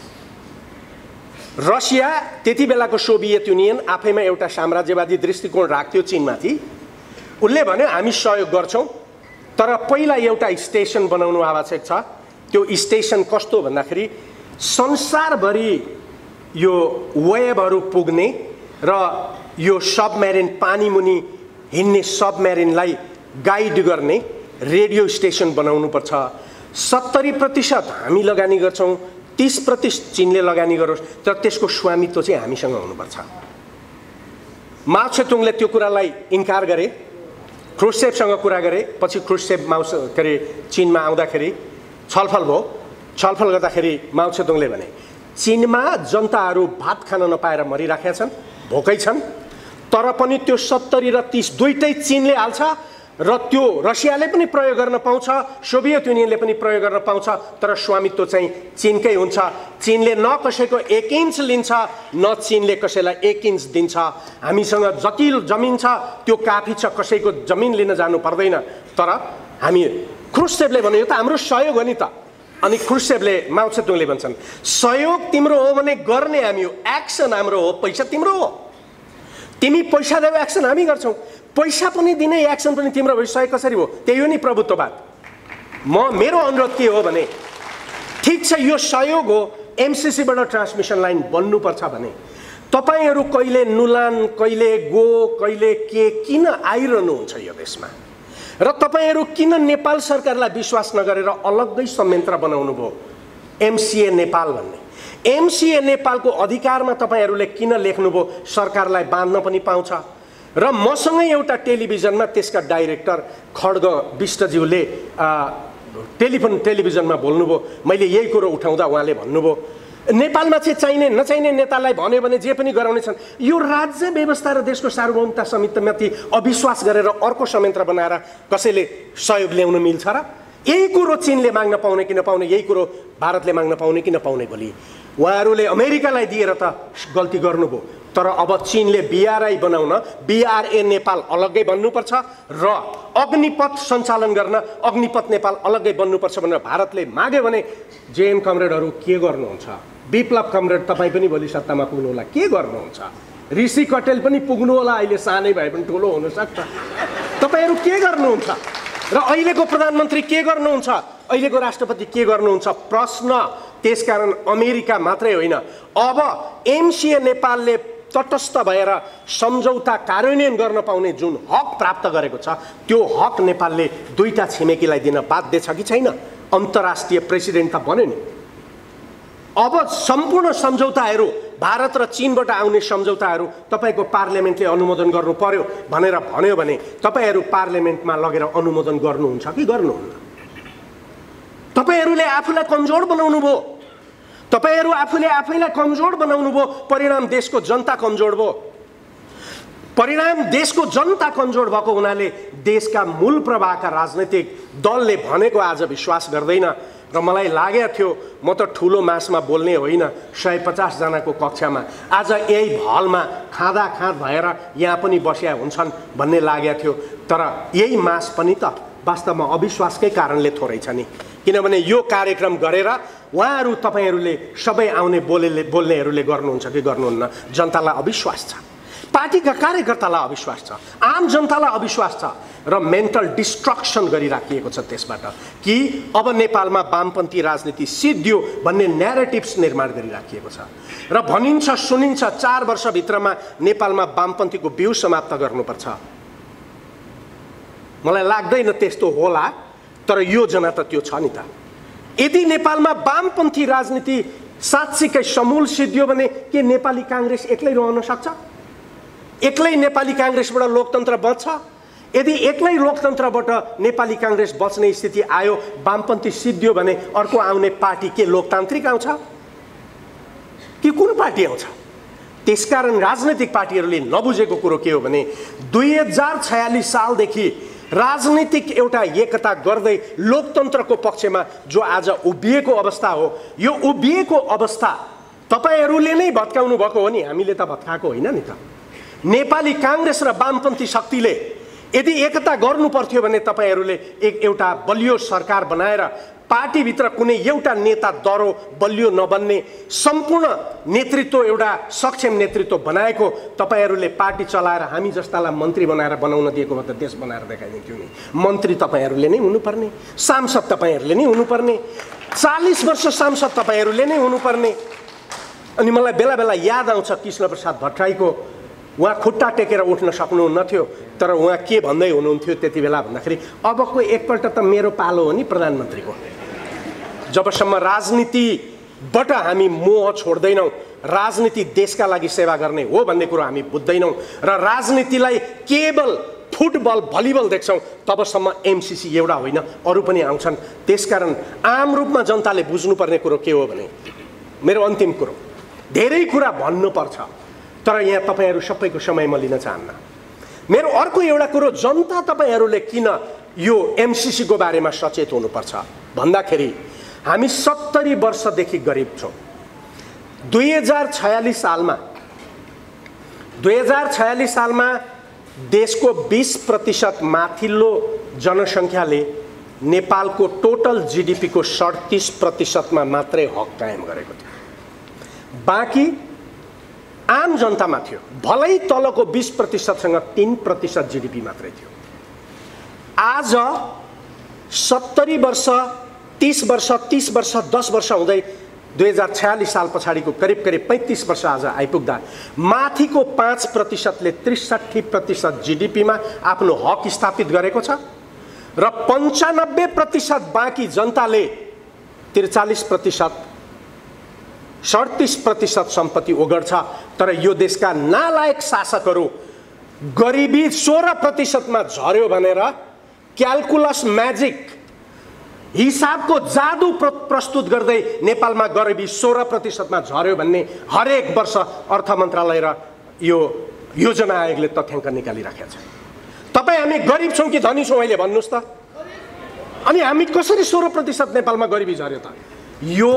रसिया त्यति बेलाको सोभियत युनियन आफैमा एउटा साम्राज्यवादी दृष्टिकोण राख्थ्यो चीनमाथि। उनले भन्यो हामी सहयोग गर्छौं तर पहिला एउटा स्टेसन बनाउनु आवश्यक छ। त्यो स्टेसन कस्तो भन्दाखेरि संसारभरि यो वेबहरू पुग्ने र यो सबमेरिन पानी मुनि हिँड्ने सबमेरिनलाई गाइड गर्ने रेडियो स्टेसन बनाउनु पर्छ। सत्तरी प्रतिशत हामी लगानी गर्छौं, तीस प्रतिशत चीनले लगानी गरोस्, तर त्यसको स्वामित्व चाहिँ हामीसँग हुनुपर्छ। माओ त्से-तुङले त्यो कुरालाई इन्कार गरे, ख्रुश्चेभसँग कुरा गरे। पछि ख्रुश्चेभ माओ के अरे चीनमा आउँदाखेरि छलफल भयो। छलफल गर्दाखेरि माओ त्से-तुङले भने चीनमा जनताहरू भात खान नपाएर मरिराखेका छन्, भोकै छन्, तर पनि त्यो सत्तरी र तीस दुईटै चीनले हाल्छ र त्यो रसियाले पनि प्रयोग गर्न पाउँछ, सोभियत युनियनले पनि प्रयोग गर्न पाउँछ, तर स्वामित्व चाहिँ चीनकै हुन्छ। चीनले न कसैको एक इन्च लिन्छ, न चीनले कसैलाई एक इन्च दिन्छ। हामीसँग जति जमिन छ त्यो काफी छ, कसैको जमिन लिन जानु पर्दैन। तर हामी ख्रुश्चेभले भन्यो यो त हाम्रो सहयोग हो नि त। अनि ख्रुश्चेभले माओ त्से-तुङले भन्छन् सहयोग तिम्रो हो भने गर्ने हामी हो, एक्सन हाम्रो हो, पैसा तिम्रो हो। तिमी पैसा देऊ, एक्सन हामी गर्छौं। पैसा पनि दिने एक्सन पनि तिम्रो भए सहयोग कसरी हो? त्यही हो नि प्रभुत्ववाद। म मेरो अनुरोध के हो भने ठीक छ यो सहयोग हो, एमसीसीबाट ट्रान्समिसन लाइन बन्नुपर्छ भने तपाईहरु कहिले नुलान, कहिले गो, कहिले के किन आइरहनुहुन्छ यो देशमा र तपाईहरु किन नेपाल सरकारलाई विश्वास नगरेर अलग्गै संयन्त्र बनाउनु भयो एमसीए नेपाल भन्ने? एमसीए नेपालको अधिकारमा तपाईहरुले किन लेख्नुभयो सरकारलाई बाँध्न पनि पाउँछ? र मसँगै एउटा टेलिभिजनमा त्यसका डाइरेक्टर खड्ग विष्टज्यूले टेलिफोन टेलिभिजनमा बोल्नुभयो। मैले यही कुरो उठाउँदा उहाँले भन्नुभयो नेपालमा चाहिँ चाहिने नचाहिने नेतालाई भन्यो भने जे पनि गराउने छन्। यो राज्य व्यवस्था र देशको सार्वभौमता समितिमाथि अविश्वास गरेर अर्को संयन्त्र बनाएर कसैले सहयोग ल्याउन मिल्छ र? यही कुरो चीनले माग्न पाउने कि नपाउने, यही कुरो भारतले माग्न पाउने कि नपाउने भोलि उहाँहरूले अमेरिकालाई दिएर त गल्ती गर्नुभयो। तर अब चीनले बीआरआई बनाउन बीआरए नेपाल अलग्गै बन्नुपर्छ र अग्निपथ सञ्चालन गर्न अग्निपथ नेपाल अलग्गै बन्नुपर्छ भनेर भारतले माग्यो भने जेएन कमरेडहरू के गर्नुहुन्छ? विप्लव कमरेड तपाईँ पनि भोलि सत्तामा पुग्नु होला, के गर्नुहुन्छ? ऋषि कटेल पनि पुग्नु होला, अहिले सानै भए पनि ठुलो हुनसक्छ। तपाईँहरू के गर्नुहुन्छ? र अहिलेको प्रधानमन्त्री के गर्नुहुन्छ? अहिलेको राष्ट्रपति के गर्नुहुन्छ? प्रश्न त्यसकारण अमेरिका मात्रै होइन, अब एमसीए नेपालले तटस्थ भएर सम्झौता कार्यान्वयन गर्न पाउने जुन हक प्राप्त गरेको छ त्यो हक नेपालले दुईटा छिमेकीलाई दिन बाध्य छ कि छैन? अन्तर्राष्ट्रिय प्रेसिडेन्ट त बन्यो नि। अब सम्पूर्ण सम्झौताहरू भारत र चीनबाट आउने सम्झौताहरू तपाईको पार्लियामेन्टले अनुमोदन गर्नु पर्यो भनेर भन्यो भने तपाईहरू पार्लियामेन्टमा लगेर अनुमोदन गर्नुहुन्छ कि गर्नुहुन्न? तपाईहरूले आफूलाई कमजोर बनाउनु भयो। तपाईहरू आफूले आफैलाई कमजोर बनाउनु भयो, परिणाम देशको जनता कमजोर भयो। परिणाम देशको जनता कमजोर भएको हुनाले देशका मूल प्रवाहका राजनीतिक दलले भनेको आज विश्वास गर्दैन। र मलाई लागेको थियो म त ठुलो मासमा बोल्ने होइन, सय पचास जनाको कक्षामा आज यही हलमा खाँदा खाँद भएर यहाँ पनि बस्या हुन्छन् भन्ने लागेको थियो। तर यही मास पनि त वास्तवमा अविश्वासकै कारणले थोरै छ नि। किनभने यो कार्यक्रम गरेर उहाँहरू तपाईहरूले सबै आउने बोल्ने बोल्नेहरूले गर्नुहुन्छ कि गर्नुहुन्न? जनतालाई अविश्वास छ, पार्टीका कार्यकर्तालाई अविश्वास छ, आम जनतालाई अविश्वास छ र मेन्टल डिस्ट्रक्सन गरिराखिएको छ त्यसबाट कि अब नेपालमा वामपन्थी राजनीति सिद्धियो भन्ने न्यारेटिभ्स निर्माण गरिराखिएको छ र भनिन्छ सुनिन्छ चार वर्षभित्रमा नेपालमा वामपन्थीको बिउ समाप्त गर्नुपर्छ। मलाई लाग्दैन त्यस्तो होला, तर योजना त त्यो छ नि त। यदि नेपालमा वामपन्थी राजनीति साँच्चीकै समूल सिद्धियो भने के नेपाली कांग्रेस एक्लै रहन सक्छ? एक्लै नेपाली कांग्रेसबाट लोकतन्त्र बच्छ? यदि एक्लै लोकतन्त्रबाट नेपाली कांग्रेस बच्ने स्थिति आयो, वामपन्थी सिद्धियो भने अर्को आउने पार्टी के लोकतान्त्रिक आउँछ कि कुन पार्टी आउँछ? त्यसकारण राजनीतिक पार्टीहरूले नबुझेको कुरो के हो भने दुई हजार छयालिस सालदेखि राजनीतिक एउटा एकता गर्दै लोकतन्त्रको पक्षमा जो आज उभिएको अवस्था हो, यो उभिएको अवस्था तपाईहरूले नै भत्काउनु भएको हो नि, हामीले त भत्काएको होइन नि त। नेपाली काङ्ग्रेस र वामपन्थी शक्तिले यदि एकता गर्नु पर्थ्यो भने तपाईहरूले एक एउटा बलियो सरकार बनाएर पार्टीभित्र कुनै एउटा नेता दरो बलियो नबन्ने सम्पूर्ण नेतृत्व एउटा सक्षम नेतृत्व बनाएको तपाईहरूले पार्टी चलाएर हामी जस्तालाई मन्त्री बनाएर बनाउन दिएको भए त देश बनाएर देखाइदिन्थ्यो नि। मन्त्री तपाईँहरूले नै हुनुपर्ने, सांसद तपाईँहरूले नै हुनुपर्ने, चालिस वर्ष सांसद तपाईँहरूले नै हुनुपर्ने। अनि मलाई बेला बेला याद आउँछ कृष्णप्रसाद भट्टराईको, उहाँ खुट्टा टेकेर उठ्न सक्नुहुन्न थियो, तर उहाँ के भन्दै हुनुहुन्थ्यो त्यति बेला भन्दाखेरि अबको एकपल्ट त मेरो पालो हो नि प्रधानमन्त्रीको। जबसम्म राजनीतिबाट हामी मोह छोड्दैनौँ, राजनीति देशका लागि सेवा गर्ने हो भन्ने कुरो हामी बुझ्दैनौँ र राजनीतिलाई केवल फुटबल भलिबल देख्छौँ, तबसम्म एमसिसी एउटा होइन अरू पनि आउँछन्। त्यसकारण आम रूपमा जनताले बुझ्नुपर्ने कुरो के हो भने, मेरो अन्तिम कुरो, धेरै कुरा भन्नुपर्छ तर यहाँ तपाईँहरू सबैको समय म लिन चाहन्न। मेरो अर्को एउटा कुरो, जनता तपाईँहरूले किन यो एमसिसीको बारेमा सचेत हुनुपर्छ भन्दाखेरि हामी सत्तरी वर्षदेखि गरिब छौँ। दुई हजार छयालिस सालमा दुई हजार छयालिस सालमा देशको बीस प्रतिशत माथिल्लो जनसङ्ख्याले नेपालको टोटल जिडिपीको सडतिस प्रतिशतमा मात्रै हक कायम गरेको थियो। बाँकी आम जनतामा थियो, भलै तलको बीस प्रतिशतसँग तीन प्रतिशत जिडिपी मात्रै थियो। आज सत्तरी वर्ष, तीस वर्ष, तीस वर्ष, दस वर्ष हुँदै दुई हजार छयालिस साल पछाडिको करिब करिब पैँतिस वर्ष आज आइपुग्दा माथिको पाँच प्रतिशतले त्रिसठी प्रतिशत जिडिपीमा आफ्नो हक स्थापित गरेको छ र पन्चानब्बे प्रतिशत बाँकी जनताले त्रिचालिस प्रतिशत सडतिस प्रतिशत सम्पत्ति ओगट्छ। तर यो देशका नालायक शासकहरू गरिबी सोह्र प्रतिशतमा झर्यो भनेर क्यालकुलस म्याजिक हिसाबको जादु प्रस्तुत गर्दै नेपालमा गरिबी सोह्र प्रतिशतमा झर्यो भन्ने हरेक वर्ष अर्थ मन्त्रालय र यो योजना आयोगले तथ्याङ्क निकालिराखेको छ। तपाईँ हामी गरिब छौँ कि धनी छौँ अहिले भन्नुहोस् त? अनि हामी कसरी सोह्र प्रतिशत नेपालमा गरिबी झर्यो त? यो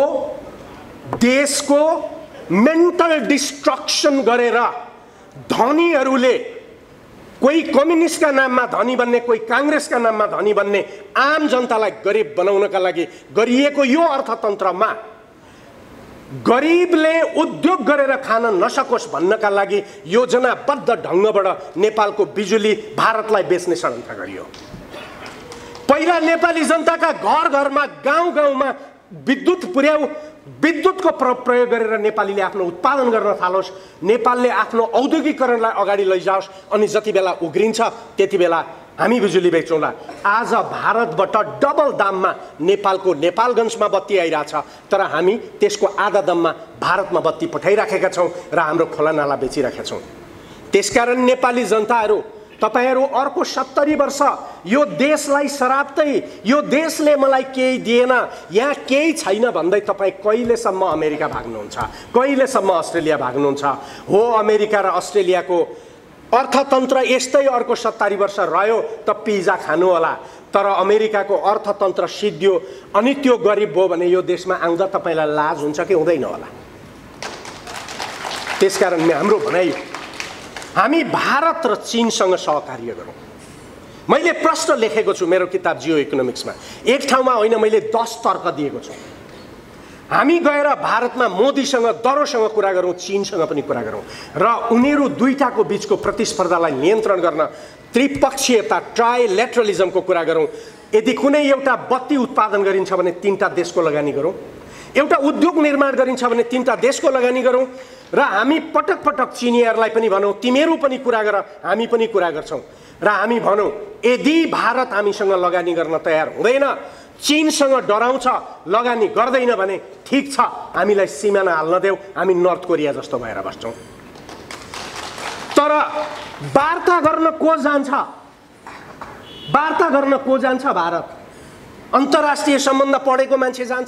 देशको मेन्टल डिस्ट्रक्सन गरेर धनीहरूले कोही कम्युनिस्टका नाममा धनी बन्ने, कोही काङ्ग्रेसका नाममा धनी बन्ने, आम जनतालाई गरिब बनाउनका लागि गरिएको यो अर्थतन्त्रमा गरिबले उद्योग गरेर खान नसकोस् भन्नका लागि योजनाबद्ध ढङ्गबाट नेपालको बिजुली भारतलाई बेच्ने षड्यन्त्र गरियो। पहिला नेपाली जनताका घर घरमा, गाउँ गाउँमा विद्युत पुर्याऊ, विद्युतको प्रयोग गरेर नेपालीले आफ्नो उत्पादन गर्न थालोस्, नेपालले आफ्नो औद्योगिकरणलाई अगाडि लैजाओस्, अनि जति बेला उग्रिन्छ त्यति बेला हामी बिजुली बेचौँला। आज भारतबाट डबल दाममा नेपालको नेपालगञ्जमा बत्ती आइरहेछ, तर हामी त्यसको आधा दाममा भारतमा बत्ती पठाइराखेका छौँ र हाम्रो खोलानाला बेचिराखेका छौँ। त्यसकारण नेपाली जनताहरू, तपाईहरू अर्को सत्तरी वर्ष यो देशलाई सराप्दै यो देशले मलाई केही दिएन, यहाँ केही छैन भन्दै तपाईँ कहिलेसम्म अमेरिका भाग्नुहुन्छ, कहिलेसम्म अस्ट्रेलिया भाग्नुहुन्छ? हो, अमेरिका र अस्ट्रेलियाको अर्थतन्त्र यस्तै अर्को सत्तरी वर्ष रह्यो त पिज्जा खानु होला, तर अमेरिकाको अर्थतन्त्र सिद्धियो अनि त्यो गरिब भयो भने यो देशमा आउँदा तपाईँलाई लाज हुन्छ कि हुँदैन होला? त्यसकारण हाम्रो भनाइ, हामी भारत र चीनसँग सहकार्य गरौँ। मैले प्रश्न लेखेको छु मेरो किताब जियो इकोनोमिक्समा, एक ठाउँमा होइन मैले दस तर्क दिएको छु। हामी गएर भारतमा मोदीसँग दरोसँग कुरा गरौँ, चीनसँग पनि कुरा गरौँ र उनीहरू दुईटाको बिचको प्रतिस्पर्धालाई नियन्त्रण गर्न त्रिपक्षीयता, ट्राइलेटरलिजमको कुरा गरौँ। यदि कुनै एउटा बत्ती उत्पादन गरिन्छ भने तीनटा देशको लगानी गरौँ, एउटा उद्योग निर्माण गरिन्छ भने तीनटा देशको लगानी गरौँ र हामी पटक पटक चिनियाहरूलाई पनि भनौँ तिमीहरू पनि कुरा गर, हामी पनि कुरा गर्छौँ र हामी भनौँ यदि भारत हामीसँग लगानी गर्न तयार हुँदैन, चीनसँग डराउँछ, लगानी गर्दैन भने ठिक छ, हामीलाई सीमाना हाल्न देऊ, हामी नर्थ कोरिया जस्तो भएर बस्छौँ। तर वार्ता गर्न को जान्छ? वार्ता गर्न को जान्छ? भारत। अन्तर्राष्ट्रिय सम्बन्ध पढेको मान्छे जान्छ?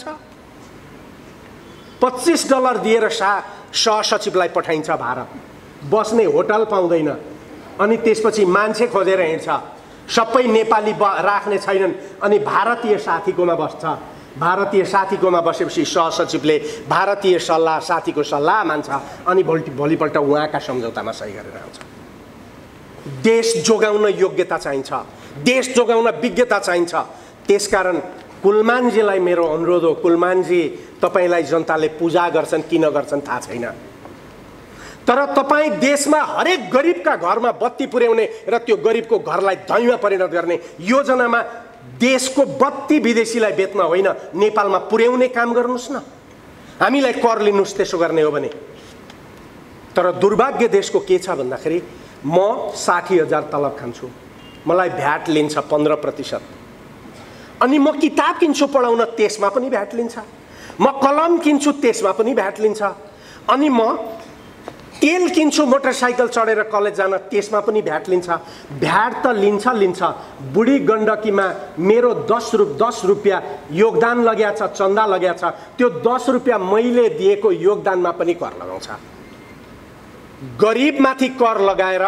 पच्चिस डलर दिएर सा सहसचिवलाई पठाइन्छ भारत, बस्ने होटल पाउँदैन, अनि त्यसपछि मान्छे खोजेर हिँड्छ, सबै नेपाली राख्ने छैनन्, अनि भारतीय साथीकोमा बस्छ। भारतीय साथीकोमा बसेपछि सहसचिवले भारतीय सल्लाह साथीको सल्लाह मान्छ अनि भोलि भोलिपल्ट उहाँका सम्झौतामा सही गरेर आउँछ। देश जोगाउन योग्यता चाहिन्छ, देश जोगाउन विज्ञता चाहिन्छ। त्यसकारण कुलमानजीलाई मेरो अनुरोध हो, कुलमानजी तपाईलाई जनताले पूजा गर्छन् किन गर्छन् थाहा छैन, तर तपाईँ देशमा हरेक गरिबका घरमा बत्ती पुर्याउने र त्यो गरिबको घरलाई धैँमा परिणत गर्ने योजनामा देशको बत्ती विदेशीलाई बेच्न होइन नेपालमा पुर्याउने काम गर्नुहोस् न। हामीलाई कर लिनुहोस् त्यसो गर्ने हो भने। तर दुर्भाग्य देशको के छ भन्दाखेरि म साठी हजार तलब खान्छु, मलाई भ्याट लिन्छ पन्ध्र प्रतिशत, अनि म किताब किन्छु पढाउन त्यसमा पनि भ्याट लिन्छ, म कलम किन्छु त्यसमा पनि भ्याट लिन्छ, अनि म तेल किन्छु मोटरसाइकल चढेर कलेज जान त्यसमा पनि भ्याट लिन्छ। भ्याट त लिन्छ लिन्छ, बुढी गण्डकीमा मेरो दस रु दस रुपियाँ योगदान लग्या छ, चन्दा लग्या छ, त्यो दस रुपियाँ मैले दिएको योगदानमा पनि कर लगाउँछ। गरिबमाथि कर लगाएर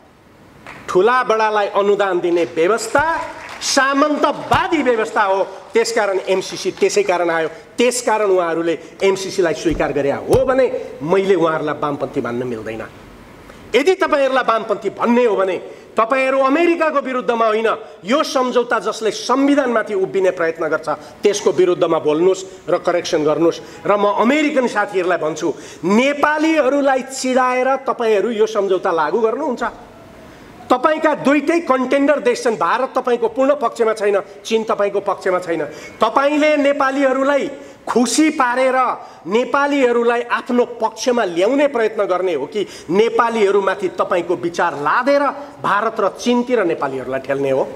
ठुला बडालाई अनुदान दिने व्यवस्था सामन्तवादी व्यवस्था हो। त्यसकारण एमसीसी त्यसै कारण आयो, त्यसकारण उहाँहरूले एमसीसीलाई स्वीकार गरे हो भने मैले उहाँहरूलाई वामपन्थी मान्न मिल्दैन। यदि तपाईहरुलाई वामपन्थी भन्ने हो भने तपाईहरु अमेरिकाको विरुद्धमा होइन, यो सम्झौता जसले संविधानमाथि उभिने प्रयत्न गर्छ त्यसको विरुद्धमा बोल्नुस् र करेक्सन गर्नुस्। र म अमेरिकन साथीहरुलाई भन्छु, नेपालीहरुलाई चिडाएर तपाईहरु यो सम्झौता लागू गर्नुहुन्छ। तपाईका दुईटै कन्टेन्डर देश छन्, भारत तपाईको पूर्ण पक्षमा छैन, चीन तपाईको पक्षमा छैन। तपाईले नेपालीहरुलाई खुसी पारेर नेपालीहरुलाई आफ्नो पक्षमा ल्याउने प्रयत्न गर्ने हो कि नेपालीहरुमाथि तपाईको विचार लादेर भारत र चीनतिर नेपालीहरुलाई ठेल्ने हो?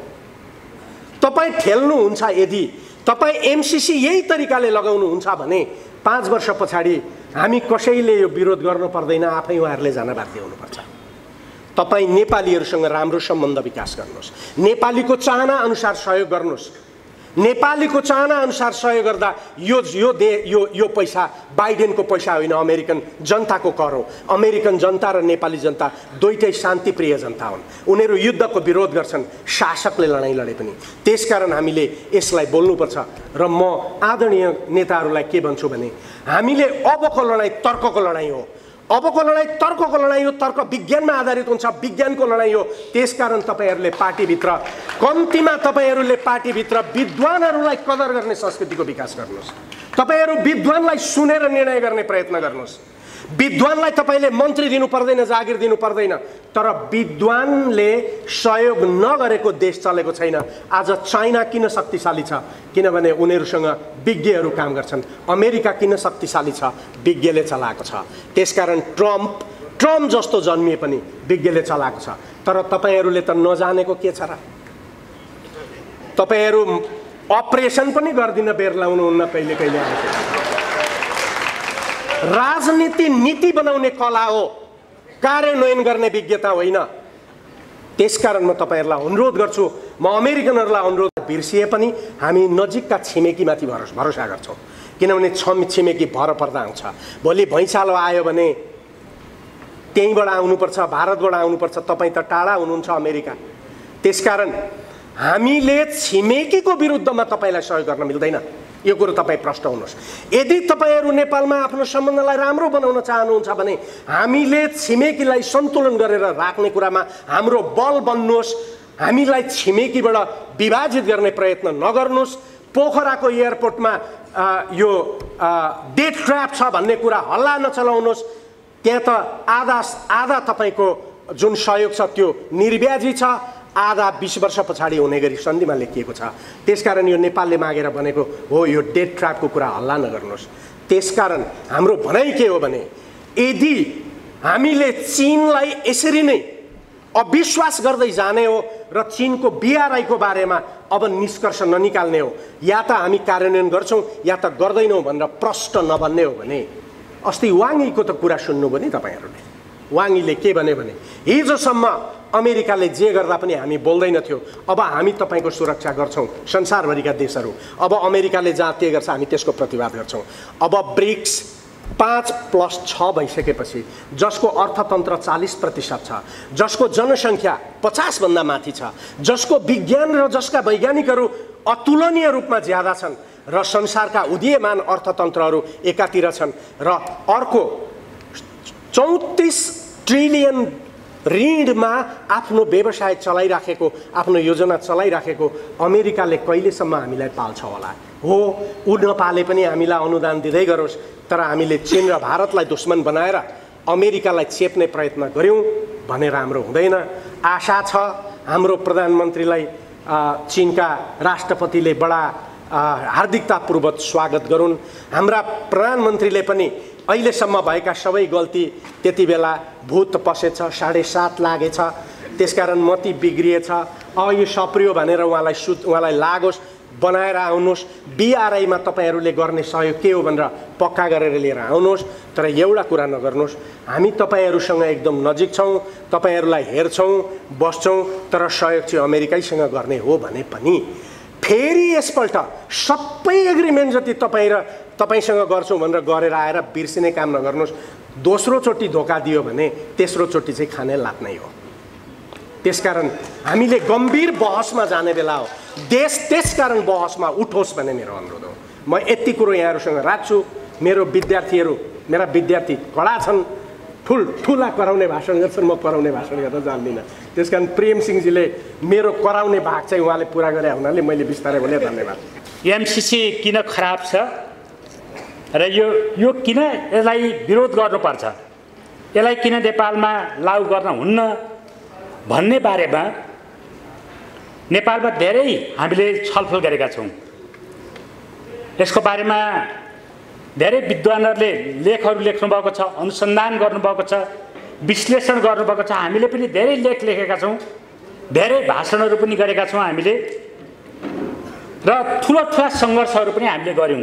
तपाई ठेल्नुहुन्छ यदि तपाई एमसीसी यही तरिकाले लगाउनुहुन्छ भने पाँच वर्ष पछाडि हामी कसैले यो विरोध गर्नु पर्दैन, आफै उहाँहरुले जान बाध्य हुनुपर्छ। तपाई नेपालीहरुसँग राम्रो सम्बन्ध विकास गर्नुहोस्, नेपालीको चाहना अनुसार सहयोग गर्नुहोस्। नेपालीको चाहना अनुसार सहयोग गर्दा यो यो दे यो यो पैसा बाइडेनको पैसा होइन, अमेरिकन जनताको कर हो। अमेरिकन जनता र नेपाली जनता दुईटै शान्तिप्रिय जनता हुन्, उनीहरू युद्धको विरोध गर्छन्, शासकले लडाईँ लडे पनि। त्यसकारण हामीले यसलाई बोल्नुपर्छ। र म आदरणीय नेताहरूलाई के भन्छु भने हामीले अबको लडाईँ तर्कको लडाईँ हो। अबको लडाईँ तर्कको लडाईँ हो, तर्क विज्ञानमा आधारित हुन्छ, विज्ञानको लडाईँ हो। त्यसकारण तपाईहरुले पार्टीभित्र कम्तीमा तपाईहरुले पार्टीभित्र विद्वानहरूलाई कदर गर्ने संस्कृतिको विकास गर्नुहोस्। तपाईहरु विद्वानलाई सुनेर निर्णय गर्ने प्रयत्न गर्नुहोस्। विद्वानलाई तपाईले मन्त्री दिनु पर्दैन, जागिर दिनु पर्दैन, तर विद्वानले सहयोग नगरेको देश चलेको छैन। आज चाइना किन शक्तिशाली छ? किनभने उनीहरुसँग विज्ञहरू काम गर्छन्। अमेरिका किन शक्तिशाली छ? विज्ञले चलाएको छ। त्यसकारण ट्रम्प ट्रम्प जस्तो जन्मिए पनि विज्ञले चलाएको छ। तर तपाईहरुले त नजानेको के छ र? तपाईहरु अपरेसन पनि गर्दिन बेर लाउनुहुन्न कहिले कहिले। राजनीति नीति बनाउने कला हो, कार्यान्वयन गर्ने विज्ञता होइन। त्यसकारण म तपाईहरुलाई अनुरोध गर्छु, म अमेरिकनहरुलाई अनुरोध, बिर्सिए पनि हामी नजिकका छिमेकीमाथि भरोसा भरोसा गर्छौँ। किनभने छम छिमेकी भर पर्दा आउँछ। भोलि भैँचालो आयो भने त्यहीँबाट आउनुपर्छ, भारतबाट आउनुपर्छ। तपाईँ त टाढा हुनुहुन्छ अमेरिका। त्यसकारण हामीले छिमेकीको विरुद्धमा तपाईलाई सहयोग गर्न मिल्दैन। यो कुरो तपाईँ प्रष्ट हुनुहोस्। यदि तपाईहरु नेपालमा आफ्नो सम्बन्धलाई राम्रो बनाउन चाहनुहुन्छ भने हामीले छिमेकीलाई सन्तुलन गरेर राख्ने कुरामा हाम्रो बल बन्नुहोस्। हामीलाई छिमेकीबाट विभाजित गर्ने प्रयत्न नगर्नुहोस्। पोखराको एयरपोर्टमा यो डेट ट्र्याप छ भन्ने कुरा हल्ला नचलाउनुहोस्। त्यहाँ त आधा आधा तपाईको जुन सहयोग छ त्यो निर्व्याजी छ, आधा बीस वर्ष पछाडि हुने गरी सन्धिमा लेखिएको छ। त्यसकारण यो नेपालले मागेर भनेको हो, यो डेट ट्र्यापको कुरा हल्ला नगर्नुहोस्। त्यसकारण हाम्रो भनाइ के हो भने यदि हामीले चीनलाई यसरी नै अविश्वास गर्दै जाने हो र चीनको बीआरआईको बारेमा अब निष्कर्ष ननिकाल्ने हो, या त हामी कार्यान्वयन गर्छौँ या त गर्दैनौँ भनेर प्रष्ट नभन्ने हो भने, अस्ति वाङीको त कुरा सुन्नुभयो नि तपाईहरुले। वाङीले के भने भने हिजोसम्म अमेरिकाले जे गर्दा पनि हामी बोल्दैनथ्यो, अब हामी तपाईको सुरक्षा गर्छौँ संसारभरिका देशहरू। अब अमेरिकाले जहाँ के गर्छ हामी त्यसको प्रतिवाद गर्छौँ। अब ब्रिक्स पाँच प्लस छ भइसकेपछि जसको अर्थतन्त्र चालीस प्रतिशत छ, जसको जनसङ्ख्या पचास भन्दा माथि छ, जसको विज्ञान र जसका वैज्ञानिकहरू अतुलनीय रूपमा ज्यादा छन् र संसारका उदीयमान अर्थतन्त्रहरू एकातिर छन् र अर्को चौतिस ट्रिलियन ऋणमा आफ्नो व्यवसाय चलाइराखेको आफ्नो योजना चलाइराखेको अमेरिकाले कहिलेसम्म हामीलाई पाल्छ होला? हो, ऊ नपाले पनि हामीलाई अनुदान दिँदै गरोस्, तर हामीले चीन र भारतलाई दुश्मन बनाएर अमेरिकालाई चेप्ने प्रयत्न गऱ्यौँ भनेर हाम्रो हुँदैन। आशा छ हाम्रो प्रधानमन्त्रीलाई चीनका राष्ट्रपतिले बडा हार्दिकतापूर्वक स्वागत गरून्। हाम्रा प्रधानमन्त्रीले पनि अहिलेसम्म भएका सबै गल्ती त्यति बेला भूत पसेछ, साढे सात लागेछ, त्यसकारण मती बिग्रिएछ। अब यो सप्रियो भनेर उहाँलाई सु उहाँलाई लागोस्, बनाएर आउनुहोस्। बिआरआईमा तपाईँहरूले गर्ने सहयोग के हो भनेर पक्का गरेर लिएर आउनुहोस्। तर एउटा कुरा नगर्नुहोस्, हामी तपाईँहरूसँग एकदम नजिक छौँ, तपाईँहरूलाई हेर्छौँ, बस्छौँ, तर सहयोग चाहिँ अमेरिकैसँग गर्ने हो भने पनि फेरि यसपल्ट सबै एग्रिमेन्ट जति तपाईँ र तपाईँसँग गर्छौँ भनेर गरेर आएर बिर्सिने काम नगर्नुहोस्। दोस्रोचोटि धोका दियो भने तेस्रोचोटि चाहिँ खाने लाग्नै हो। त्यसकारण हामीले गम्भीर बहसमा जाने बेला हो। देश त्यसकारण बहसमा उठोस् भन्ने मेरो अनुरोध हो। म यति कुरो यहाँहरूसँग राख्छु। मेरो विद्यार्थीहरू मेरा विद्यार्थी कडा छन्, ठुल ठुला कराउने भाषण गर्छन्, म कराउने भाषण गर्न जान्दिनँ। त्यसकारण प्रेम सिंहजीले मेरो कराउने भाग चाहिँ उहाँले पुरा गरे हुनाले मैले बिस्तारै भने धन्यवाद। एमसिसी किन खराब छ र यो यो किन यसलाई विरोध गर्नुपर्छ, यसलाई किन नेपालमा लागू गर्न हुन्न भन्ने बारेमा नेपालमा धेरै हामीले छलफल गरेका छौँ। यसको बारेमा धेरै विद्वानहरूले लेखहरू लेख्नुभएको छ, अनुसन्धान गर्नुभएको छ, विश्लेषण गर्नुभएको छ। हामीले पनि धेरै लेख लेखेका छौँ, धेरै भाषणहरू पनि गरेका छौँ हामीले, र ठुला ठुला सङ्घर्षहरू पनि हामीले गऱ्यौँ।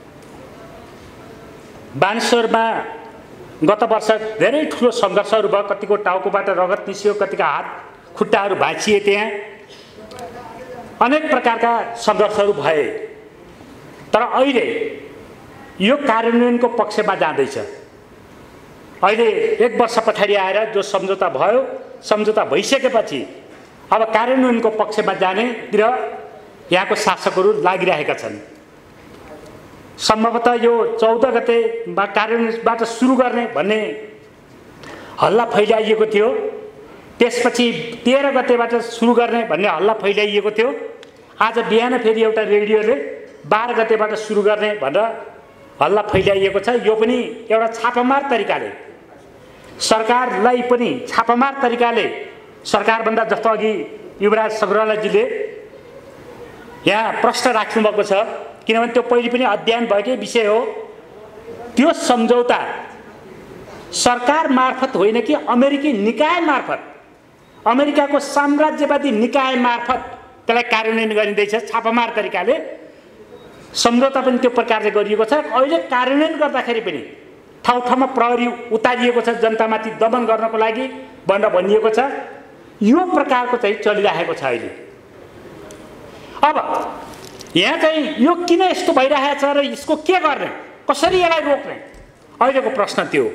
बानेश्वरमा गत वर्ष धेरै ठुलो सङ्घर्षहरू भयो। कतिको टाउकोबाट रगत निस्कियो, कतिका हात खुट्टाहरू भाँचिए, त्यहाँ अनेक प्रकारका सङ्घर्षहरू भए। तर अहिले यो कार्यान्वयनको पक्षमा जाँदैछ। अहिले एक वर्ष पछाडि आएर जो सम्झौता भयो, सम्झौता भइसकेपछि अब कार्यान्वयनको पक्षमा जानेतिर यहाँको शासकहरू लागिरहेका छन्। सम्भवतः यो चौध गतेमा कार्यान्वयनबाट सुरु गर्ने भन्ने हल्ला फैलाइएको थियो। त्यसपछि तेह्र गतेबाट सुरु गर्ने भन्ने हल्ला फैलाइएको थियो। आज बिहान फेरि एउटा रेडियोले बाह्र गतेबाट सुरु गर्ने भनेर हल्ला फैलाइएको छ। यो पनि एउटा छापामार तरिकाले, सरकारलाई पनि छापामार तरिकाले, सरकारभन्दा जस्तो अघि युवराज सगुरालाजीले यहाँ प्रश्न राख्नुभएको छ, किनभने त्यो पहिले पनि अध्ययन भएकै विषय हो। त्यो सम्झौता सरकार मार्फत होइन कि अमेरिकी निकाय मार्फत, अमेरिकाको साम्राज्यवादी निकाय मार्फत त्यसलाई कार्यान्वयन गरिँदैछ छापामार तरिकाले। सम्झौता पनि त्यो प्रकारले गरिएको छ। अहिले कार्यान्वयन गर्दाखेरि पनि ठाउँ ठाउँमा प्रहरी उतारिएको छ जनतामाथि दमन गर्नको लागि भनेर भनिएको छ। यो प्रकारको चाहिँ चलिरहेको छ अहिले। अब यहाँ चाहिँ यो किन यस्तो भइरहेको छ र यसको के गर्ने, कसरी यसलाई रोक्ने, अहिलेको प्रश्न त्यो।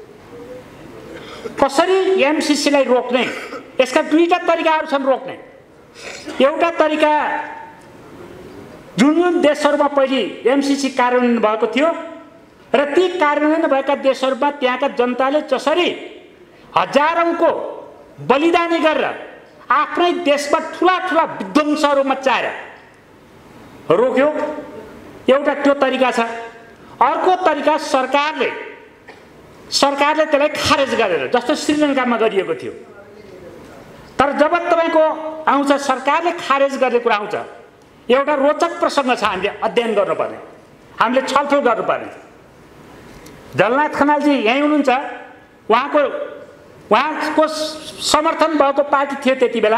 कसरी एमसिसीलाई रोक्ने, यसका दुईटा तरिकाहरू छन् रोक्ने। एउटा तरिका जुन जुन देशहरूमा पहिले एमसिसी कार्यान्वयन भएको थियो र ती कार्यान्वयन भएका देशहरूमा त्यहाँका जनताले जसरी हजारौंको बलिदानी गरेर आफ्नै देशमा ठुला ठुला विध्वंसहरू मचाएर रोक्यो, एउटा त्यो तरिका छ। अर्को तरिका सरकारले सरकारले त्यसलाई खारेज गरेर, जस्तो श्रीलङ्कामा गरिएको थियो। तर जब तपाईँको आउँछ सरकारले खारेज गर्ने कुरा आउँछ, एउटा रोचक प्रसङ्ग छ, हामीले अध्ययन गर्नुपर्ने, हामीले छलफल गर्नुपर्ने। झलनाथ खनालजी यहीँ हुनुहुन्छ। उहाँको उहाँको समर्थन भएको पार्टी थियो त्यति बेला।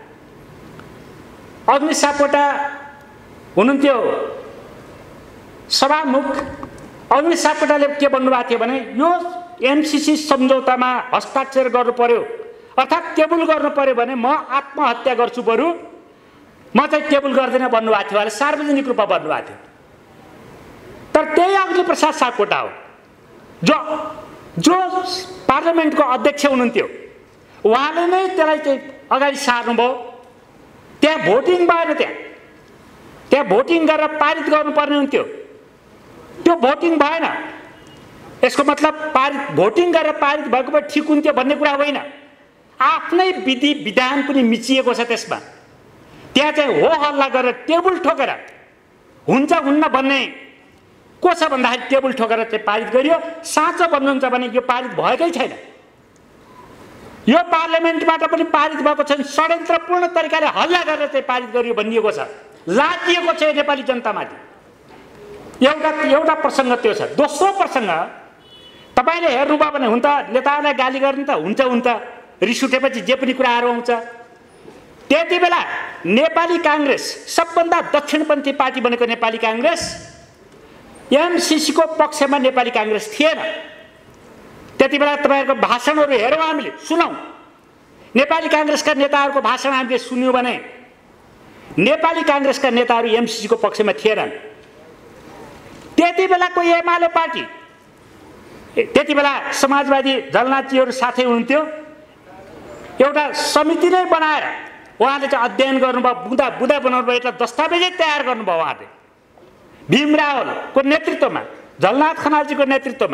अग्नि सापकोटा हुनुहुन्थ्यो सभामुख। अग्नि सापकोटाले के भन्नुभएको थियो भने यो एमसिसी सम्झौतामा हस्ताक्षर गर्नु पर्यो, अर्थात् टेबल गर्नु पर्यो भने म आत्महत्या गर्छु, बरु म चाहिँ टेबल गर्दैन भन्नुभएको थियो। उहाँले सार्वजनिक रूपमा भन्नुभएको थियो। तर त्यही अग्नि प्रसाद सापकोटा हो जो जो पार्लियामेन्टको अध्यक्ष हुनुहुन्थ्यो। उहाँले नै त्यसलाई चाहिँ अगाडि सार्नुभयो। त्यहाँ भोटिङ भएन, त्यहाँ त्यहाँ भोटिङ गरेर पारित गर्नुपर्ने हुन्थ्यो। त्यो भोटिङ भएन। यसको मतलब पारित भोटिङ गरेर पारित भएको भए ठिक हुन्थ्यो भन्ने कुरा होइन। आफ्नै विधि विधान पनि मिचिएको छ त्यसमा। त्यहाँ चाहिँ हो हल्ला गरेर टेबल ठोकेर हुन्छ हुन्न भन्ने को छ भन्दाखेरि टेबल ठोकेर चाहिँ पारित गरियो। साँचो भन्नुहुन्छ भने यो पारित भएकै छैन। यो पार्लियामेन्टबाट पनि पारित भएको छैन। षड्यन्त्रपूर्ण तरिकाले हल्ला गरेर चाहिँ पारित गरियो भनिएको छ। लादिएको छ नेपाली जनतामाथि। एउटा एउटा प्रसङ्ग त्यो छ। दोस्रो प्रसङ्ग तपाईँले हेर्नुभयो भने हुन्छ नेताहरूलाई गाली गर्नु त हुन्छ हुन्छ रिस उठेपछि जे पनि कुराहरू आउँछ। त्यति बेला नेपाली काङ्ग्रेस सबभन्दा दक्षिणपन्थी पार्टी बनेको नेपाली काङ्ग्रेस एमसिसीको पक्षमा नेपाली काङ्ग्रेस थिएन। त्यति बेला तपाईँहरूको भाषणहरू हेरौँ हामीले सुनौँ। नेपाली काङ्ग्रेसका नेताहरूको भाषण हामीले सुन्यौँ भने नेपाली काङ्ग्रेसका नेताहरू एमसिसीको पक्षमा थिएनन्। त्यति बेलाको एमाले पार्टी त्यति बेला समाजवादी झलनाथजीहरू साथै हुनुहुन्थ्यो। एउटा समिति नै बनाएर उहाँले चाहिँ अध्ययन गर्नुभयो। बुँदा बुँदा बनाउनुभयो। एउटा दस्तावेजै तयार गर्नुभयो उहाँले भीम रावलको नेतृत्वमा, झलनाथ खनालजीको नेतृत्वमा।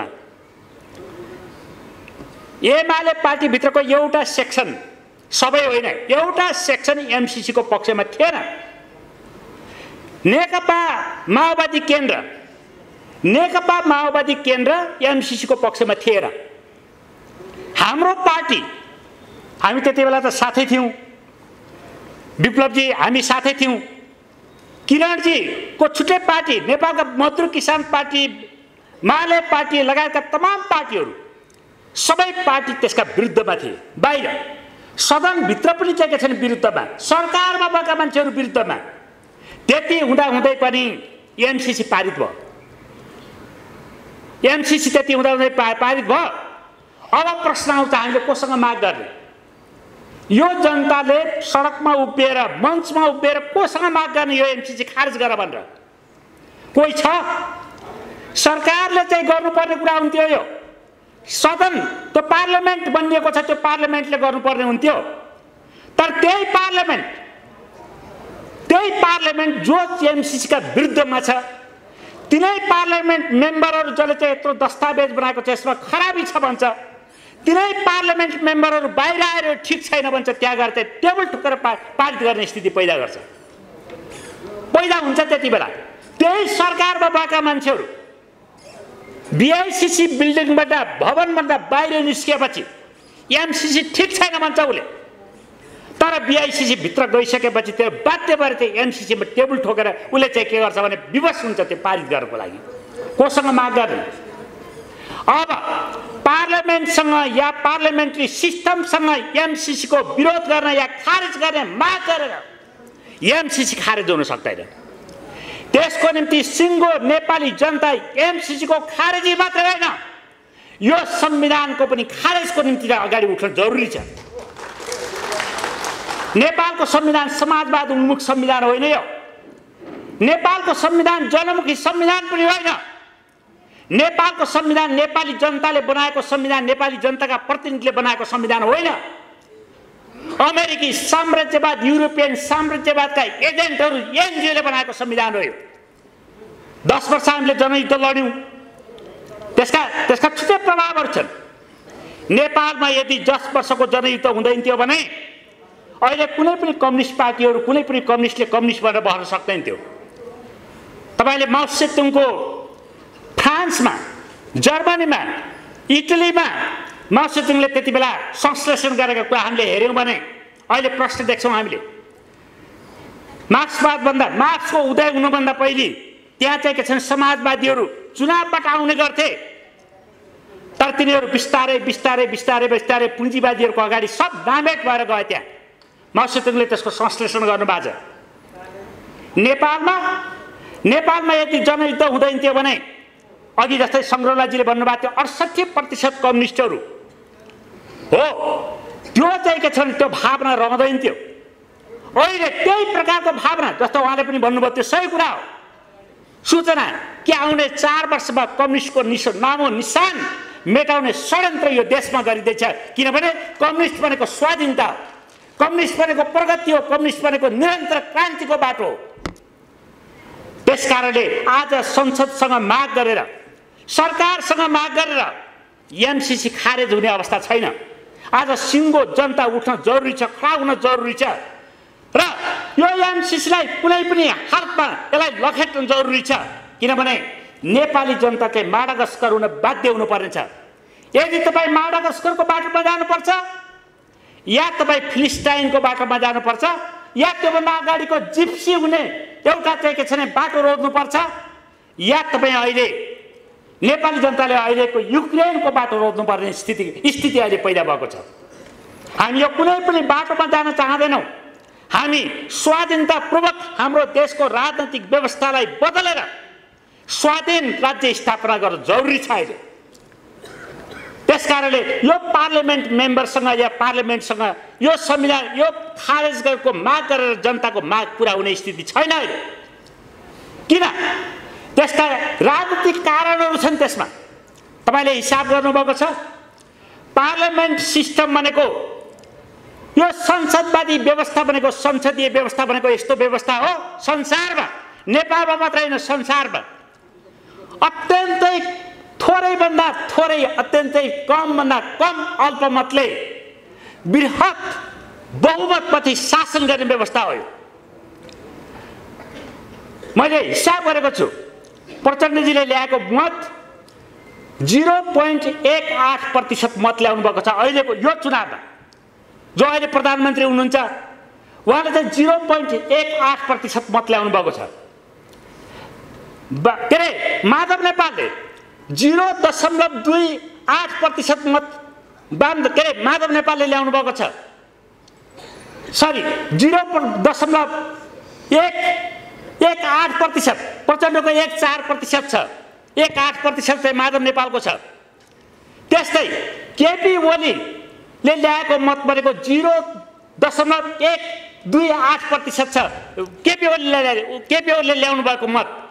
एमाले पार्टीभित्रको एउटा सेक्सन, सबै होइन, एउटा सेक्सन एमसिसीको पक्षमा थिएन। नेकपा माओवादी केन्द्र नेकपा माओवादी केन्द्र एमसिसीको पक्षमा थिएन। हाम्रो पार्टी हामी त्यति बेला त साथै थियौँ। विप्लवजी हामी साथै थियौँ। किरणजीको छुट्टै पार्टी नेपालका मजदुर किसान पार्टी, माले पार्टी लगायतका तमाम पार्टीहरू सबै पार्टी त्यसका विरुद्धमा थिए। बाहिर सदनभित्र पनि चाहिँ के छैन विरुद्धमा, सरकारमा भएका मान्छेहरू विरुद्धमा। त्यति हुँदा हुँदै पनि एमसिसी पारित भयो। एमसिसी त्यति हुँदा हुँदै पारित भयो। अब प्रश्न आउँछ हामीले कोसँग माग गर्ने? यो जनताले सडकमा उभिएर मञ्चमा उभिएर कोसँग माग गर्ने यो एमसिसी खारेज गर भनेर? कोही छ? सरकारले चाहिँ गर्नुपर्ने कुरा हुन्थ्यो। यो सदन त्यो पार्लियामेन्ट बनिएको छ, त्यो पार्लियामेन्टले गर्नुपर्ने हुन्थ्यो। तर त्यही पार्लियामेन्ट त्यही पार्लियामेन्ट जो एमसिसीका विरुद्धमा छ, तिनै पार्लियामेन्ट मेम्बरहरू जसले चाहिँ यत्रो दस्तावेज बनाएको छ यसमा खराबी छ भन्छ, तिनै पार्लियामेन्ट मेम्बरहरू बाहिर आएर ठिक छैन भन्छ, त्यहाँ गएर चाहिँ टेबल ठोकेर पारित गर्ने स्थिति पैदा गर्छ पैदा हुन्छ। त्यति बेला त्यही सरकारमा भएका मान्छेहरू बिआइसिसी बिल्डिङबाट भवनबाट बाहिर निस्किएपछि एमसिसी ठिक छैन भन्छ उसले। तर बिआइसिसी भित्र गइसकेपछि त्यो बाध्य भएर चाहिँ एमसिसीमा टेबल ठोकेर उसले चाहिँ के गर्छ भने विवश हुन्छ त्यो पारित गर्नको लागि। कोसँग माग गर्ने? अब पार्लियामेन्टसँग या पार्लियामेन्ट्री सिस्टमसँग एमसिसीको विरोध गर्न या खारेज गर्ने माग गरेर एमसिसी खारेज हुन सक्दैन। त्यसको निम्ति सिङ्गो नेपाली जनता एमसिसीको खारेजी मात्रै होइन, यो संविधानको पनि खारेजको निम्ति अगाडि उठ्न जरुरी छ। नेपालको संविधान समाजवाद उन्मुख संविधान होइन। यो नेपालको संविधान जनमुखी संविधान पनि होइन। नेपालको संविधान नेपाली जनताले बनाएको संविधान, नेपाली जनताका प्रतिनिधिले बनाएको संविधान होइन। अमेरिकी साम्राज्यवाद, युरोपियन साम्राज्यवादका एजेन्टहरू एनजिओले बनाएको संविधान हो। दस वर्ष हामीले जनयुद्ध लड्यौँ। त्यसका त्यसका छुट्टै प्रभावहरू छन्। नेपालमा यदि दस वर्षको जनयुद्ध हुँदैन थियो भने अहिले कुनै पनि कम्युनिस्ट पार्टीहरू, कुनै पनि कम्युनिस्टले कम्युनिस्ट भनेर बस्न सक्दैन थियो। तपाईँले माओ सेतुङको फ्रान्समा, जर्मनीमा, इटलीमा माओ सेतुङले त्यति बेला संश्लेषण गरेको कुरा हामीले हेऱ्यौँ भने अहिले प्रश्न देख्छौँ हामीले। मार्क्सवादभन्दा मार्क्सको उदय हुनुभन्दा पहिले त्यहाँ चाहिँ के छन् समाजवादीहरू चुनावबाट आउने गर्थे। तर तिनीहरू बिस्तारै बिस्तारै बिस्तारै बिस्तारै पुँजीवादीहरूको अगाडि सब डामेट भएर गए। त्यहाँ माओ सेतुङले त्यसको संश्लेषण गर्नुभएको छ। नेपालमा नेपालमा यदि जनयुद्ध हुँदैन थियो भने अघि जस्तै सङ्ग्रौलाजीले भन्नुभएको थियो अडसट्ठी प्रतिशत कम्युनिस्टहरू हो, त्यो चाहिँ के छन् त्यो भावना रहँदैन थियो। अहिले त्यही प्रकारको भावना जस्तो उहाँले पनि भन्नुभयो त्यो सही कुरा हो। सूचना कि आउने चार वर्षमा कम्युनिस्टको निश नामो निशान मेटाउने षड्यन्त्र यो देशमा गरिँदैछ। किनभने कम्युनिस्ट भनेको स्वाधीनता हो, कम्युनिस्ट भनेको प्रगति हो, कम्युनिस्ट भनेको निरन्तर क्रान्तिको बाटो हो। त्यसकारणले आज संसदसँग माग गरेर सरकारसँग माग गरेर एमसीसी खारेज हुने अवस्था छैन। आज सिङ्गो जनता उठ्न जरुरी छ, खडा हुन जरुरी छ र यो एमसीसीलाई कुनै पनि हालतमा यसलाई लखेट्न जरुरी छ, किनभने नेपाली जनताले माडागास्कर हुन बाध्य हुनुपर्नेछ। यदि तपाईँ माडागास्करको बाटोमा जानुपर्छ या तपाईँ फिलिस्टाइनको बाटोमा जानुपर्छ या त्योभन्दा अगाडिको जिप्सी हुने एउटा चाहिँ के छ भने बाटो रोज्नुपर्छ या तपाईँ अहिले नेपाली जनताले अहिलेको युक्रेनको बाटो रोज्नुपर्ने स्थिति स्थिति अहिले पैदा भएको छ। हामी यो कुनै पनि बाटोमा जान चाहँदैनौँ। हामी स्वाधीनतापूर्वक हाम्रो देशको राजनैतिक व्यवस्थालाई बदलेर स्वाधीन राज्य स्थापना गर्न जरुरी छ अहिले। त्यसकारणले यो पार्लियामेन्ट मेम्बरसँग या पार्लियामेन्टसँग यो संविधान यो खारेज गरेको माग गरेर जनताको माग पुरा हुने स्थिति छैन अहिले। किन? त्यसका राजनीतिक कारणहरू छन्। त्यसमा तपाईँले हिसाब गर्नुभएको छ। पार्लियामेन्ट सिस्टम भनेको यो संसदवादी व्यवस्था भनेको संसदीय व्यवस्था भनेको यस्तो व्यवस्था हो संसारमा, नेपालमा मात्रै होइन संसारमा अत्यन्तै थोरैभन्दा थोरै अत्यन्तै कमभन्दा कम अल्पमतले बृहत बहुमतपछि शासन गर्ने व्यवस्था हो। मैले हिसाब गरेको छु, प्रचण्डजीले ल्याएको मत जिरो पोइन्ट एक आठ प्रतिशत मत ल्याउनु भएको छ अहिलेको यो चुनावमा। जो अहिले प्रधानमन्त्री हुनुहुन्छ उहाँले चाहिँ जिरो पोइन्ट एक आठ प्रतिशत मत ल्याउनु भएको छ। के अरे माधव नेपालले जिरो दशमलव दुई आठ प्रतिशत मत बान्द के अरे माधव नेपालले ल्याउनु भएको छ। सरी जिरो दशमलव एक एक आठ प्रतिशत, प्रचण्डको एक चार प्रतिशत छ, एक आठ प्रतिशत चाहिँ माधव नेपालको छ। त्यस्तै केपी ओलीले ल्याएको मत भनेको जिरो दशमलव एक दुई आठ प्रतिशत छ। केपी ओलीले केपी ओलीले ल्याउनु भएको मत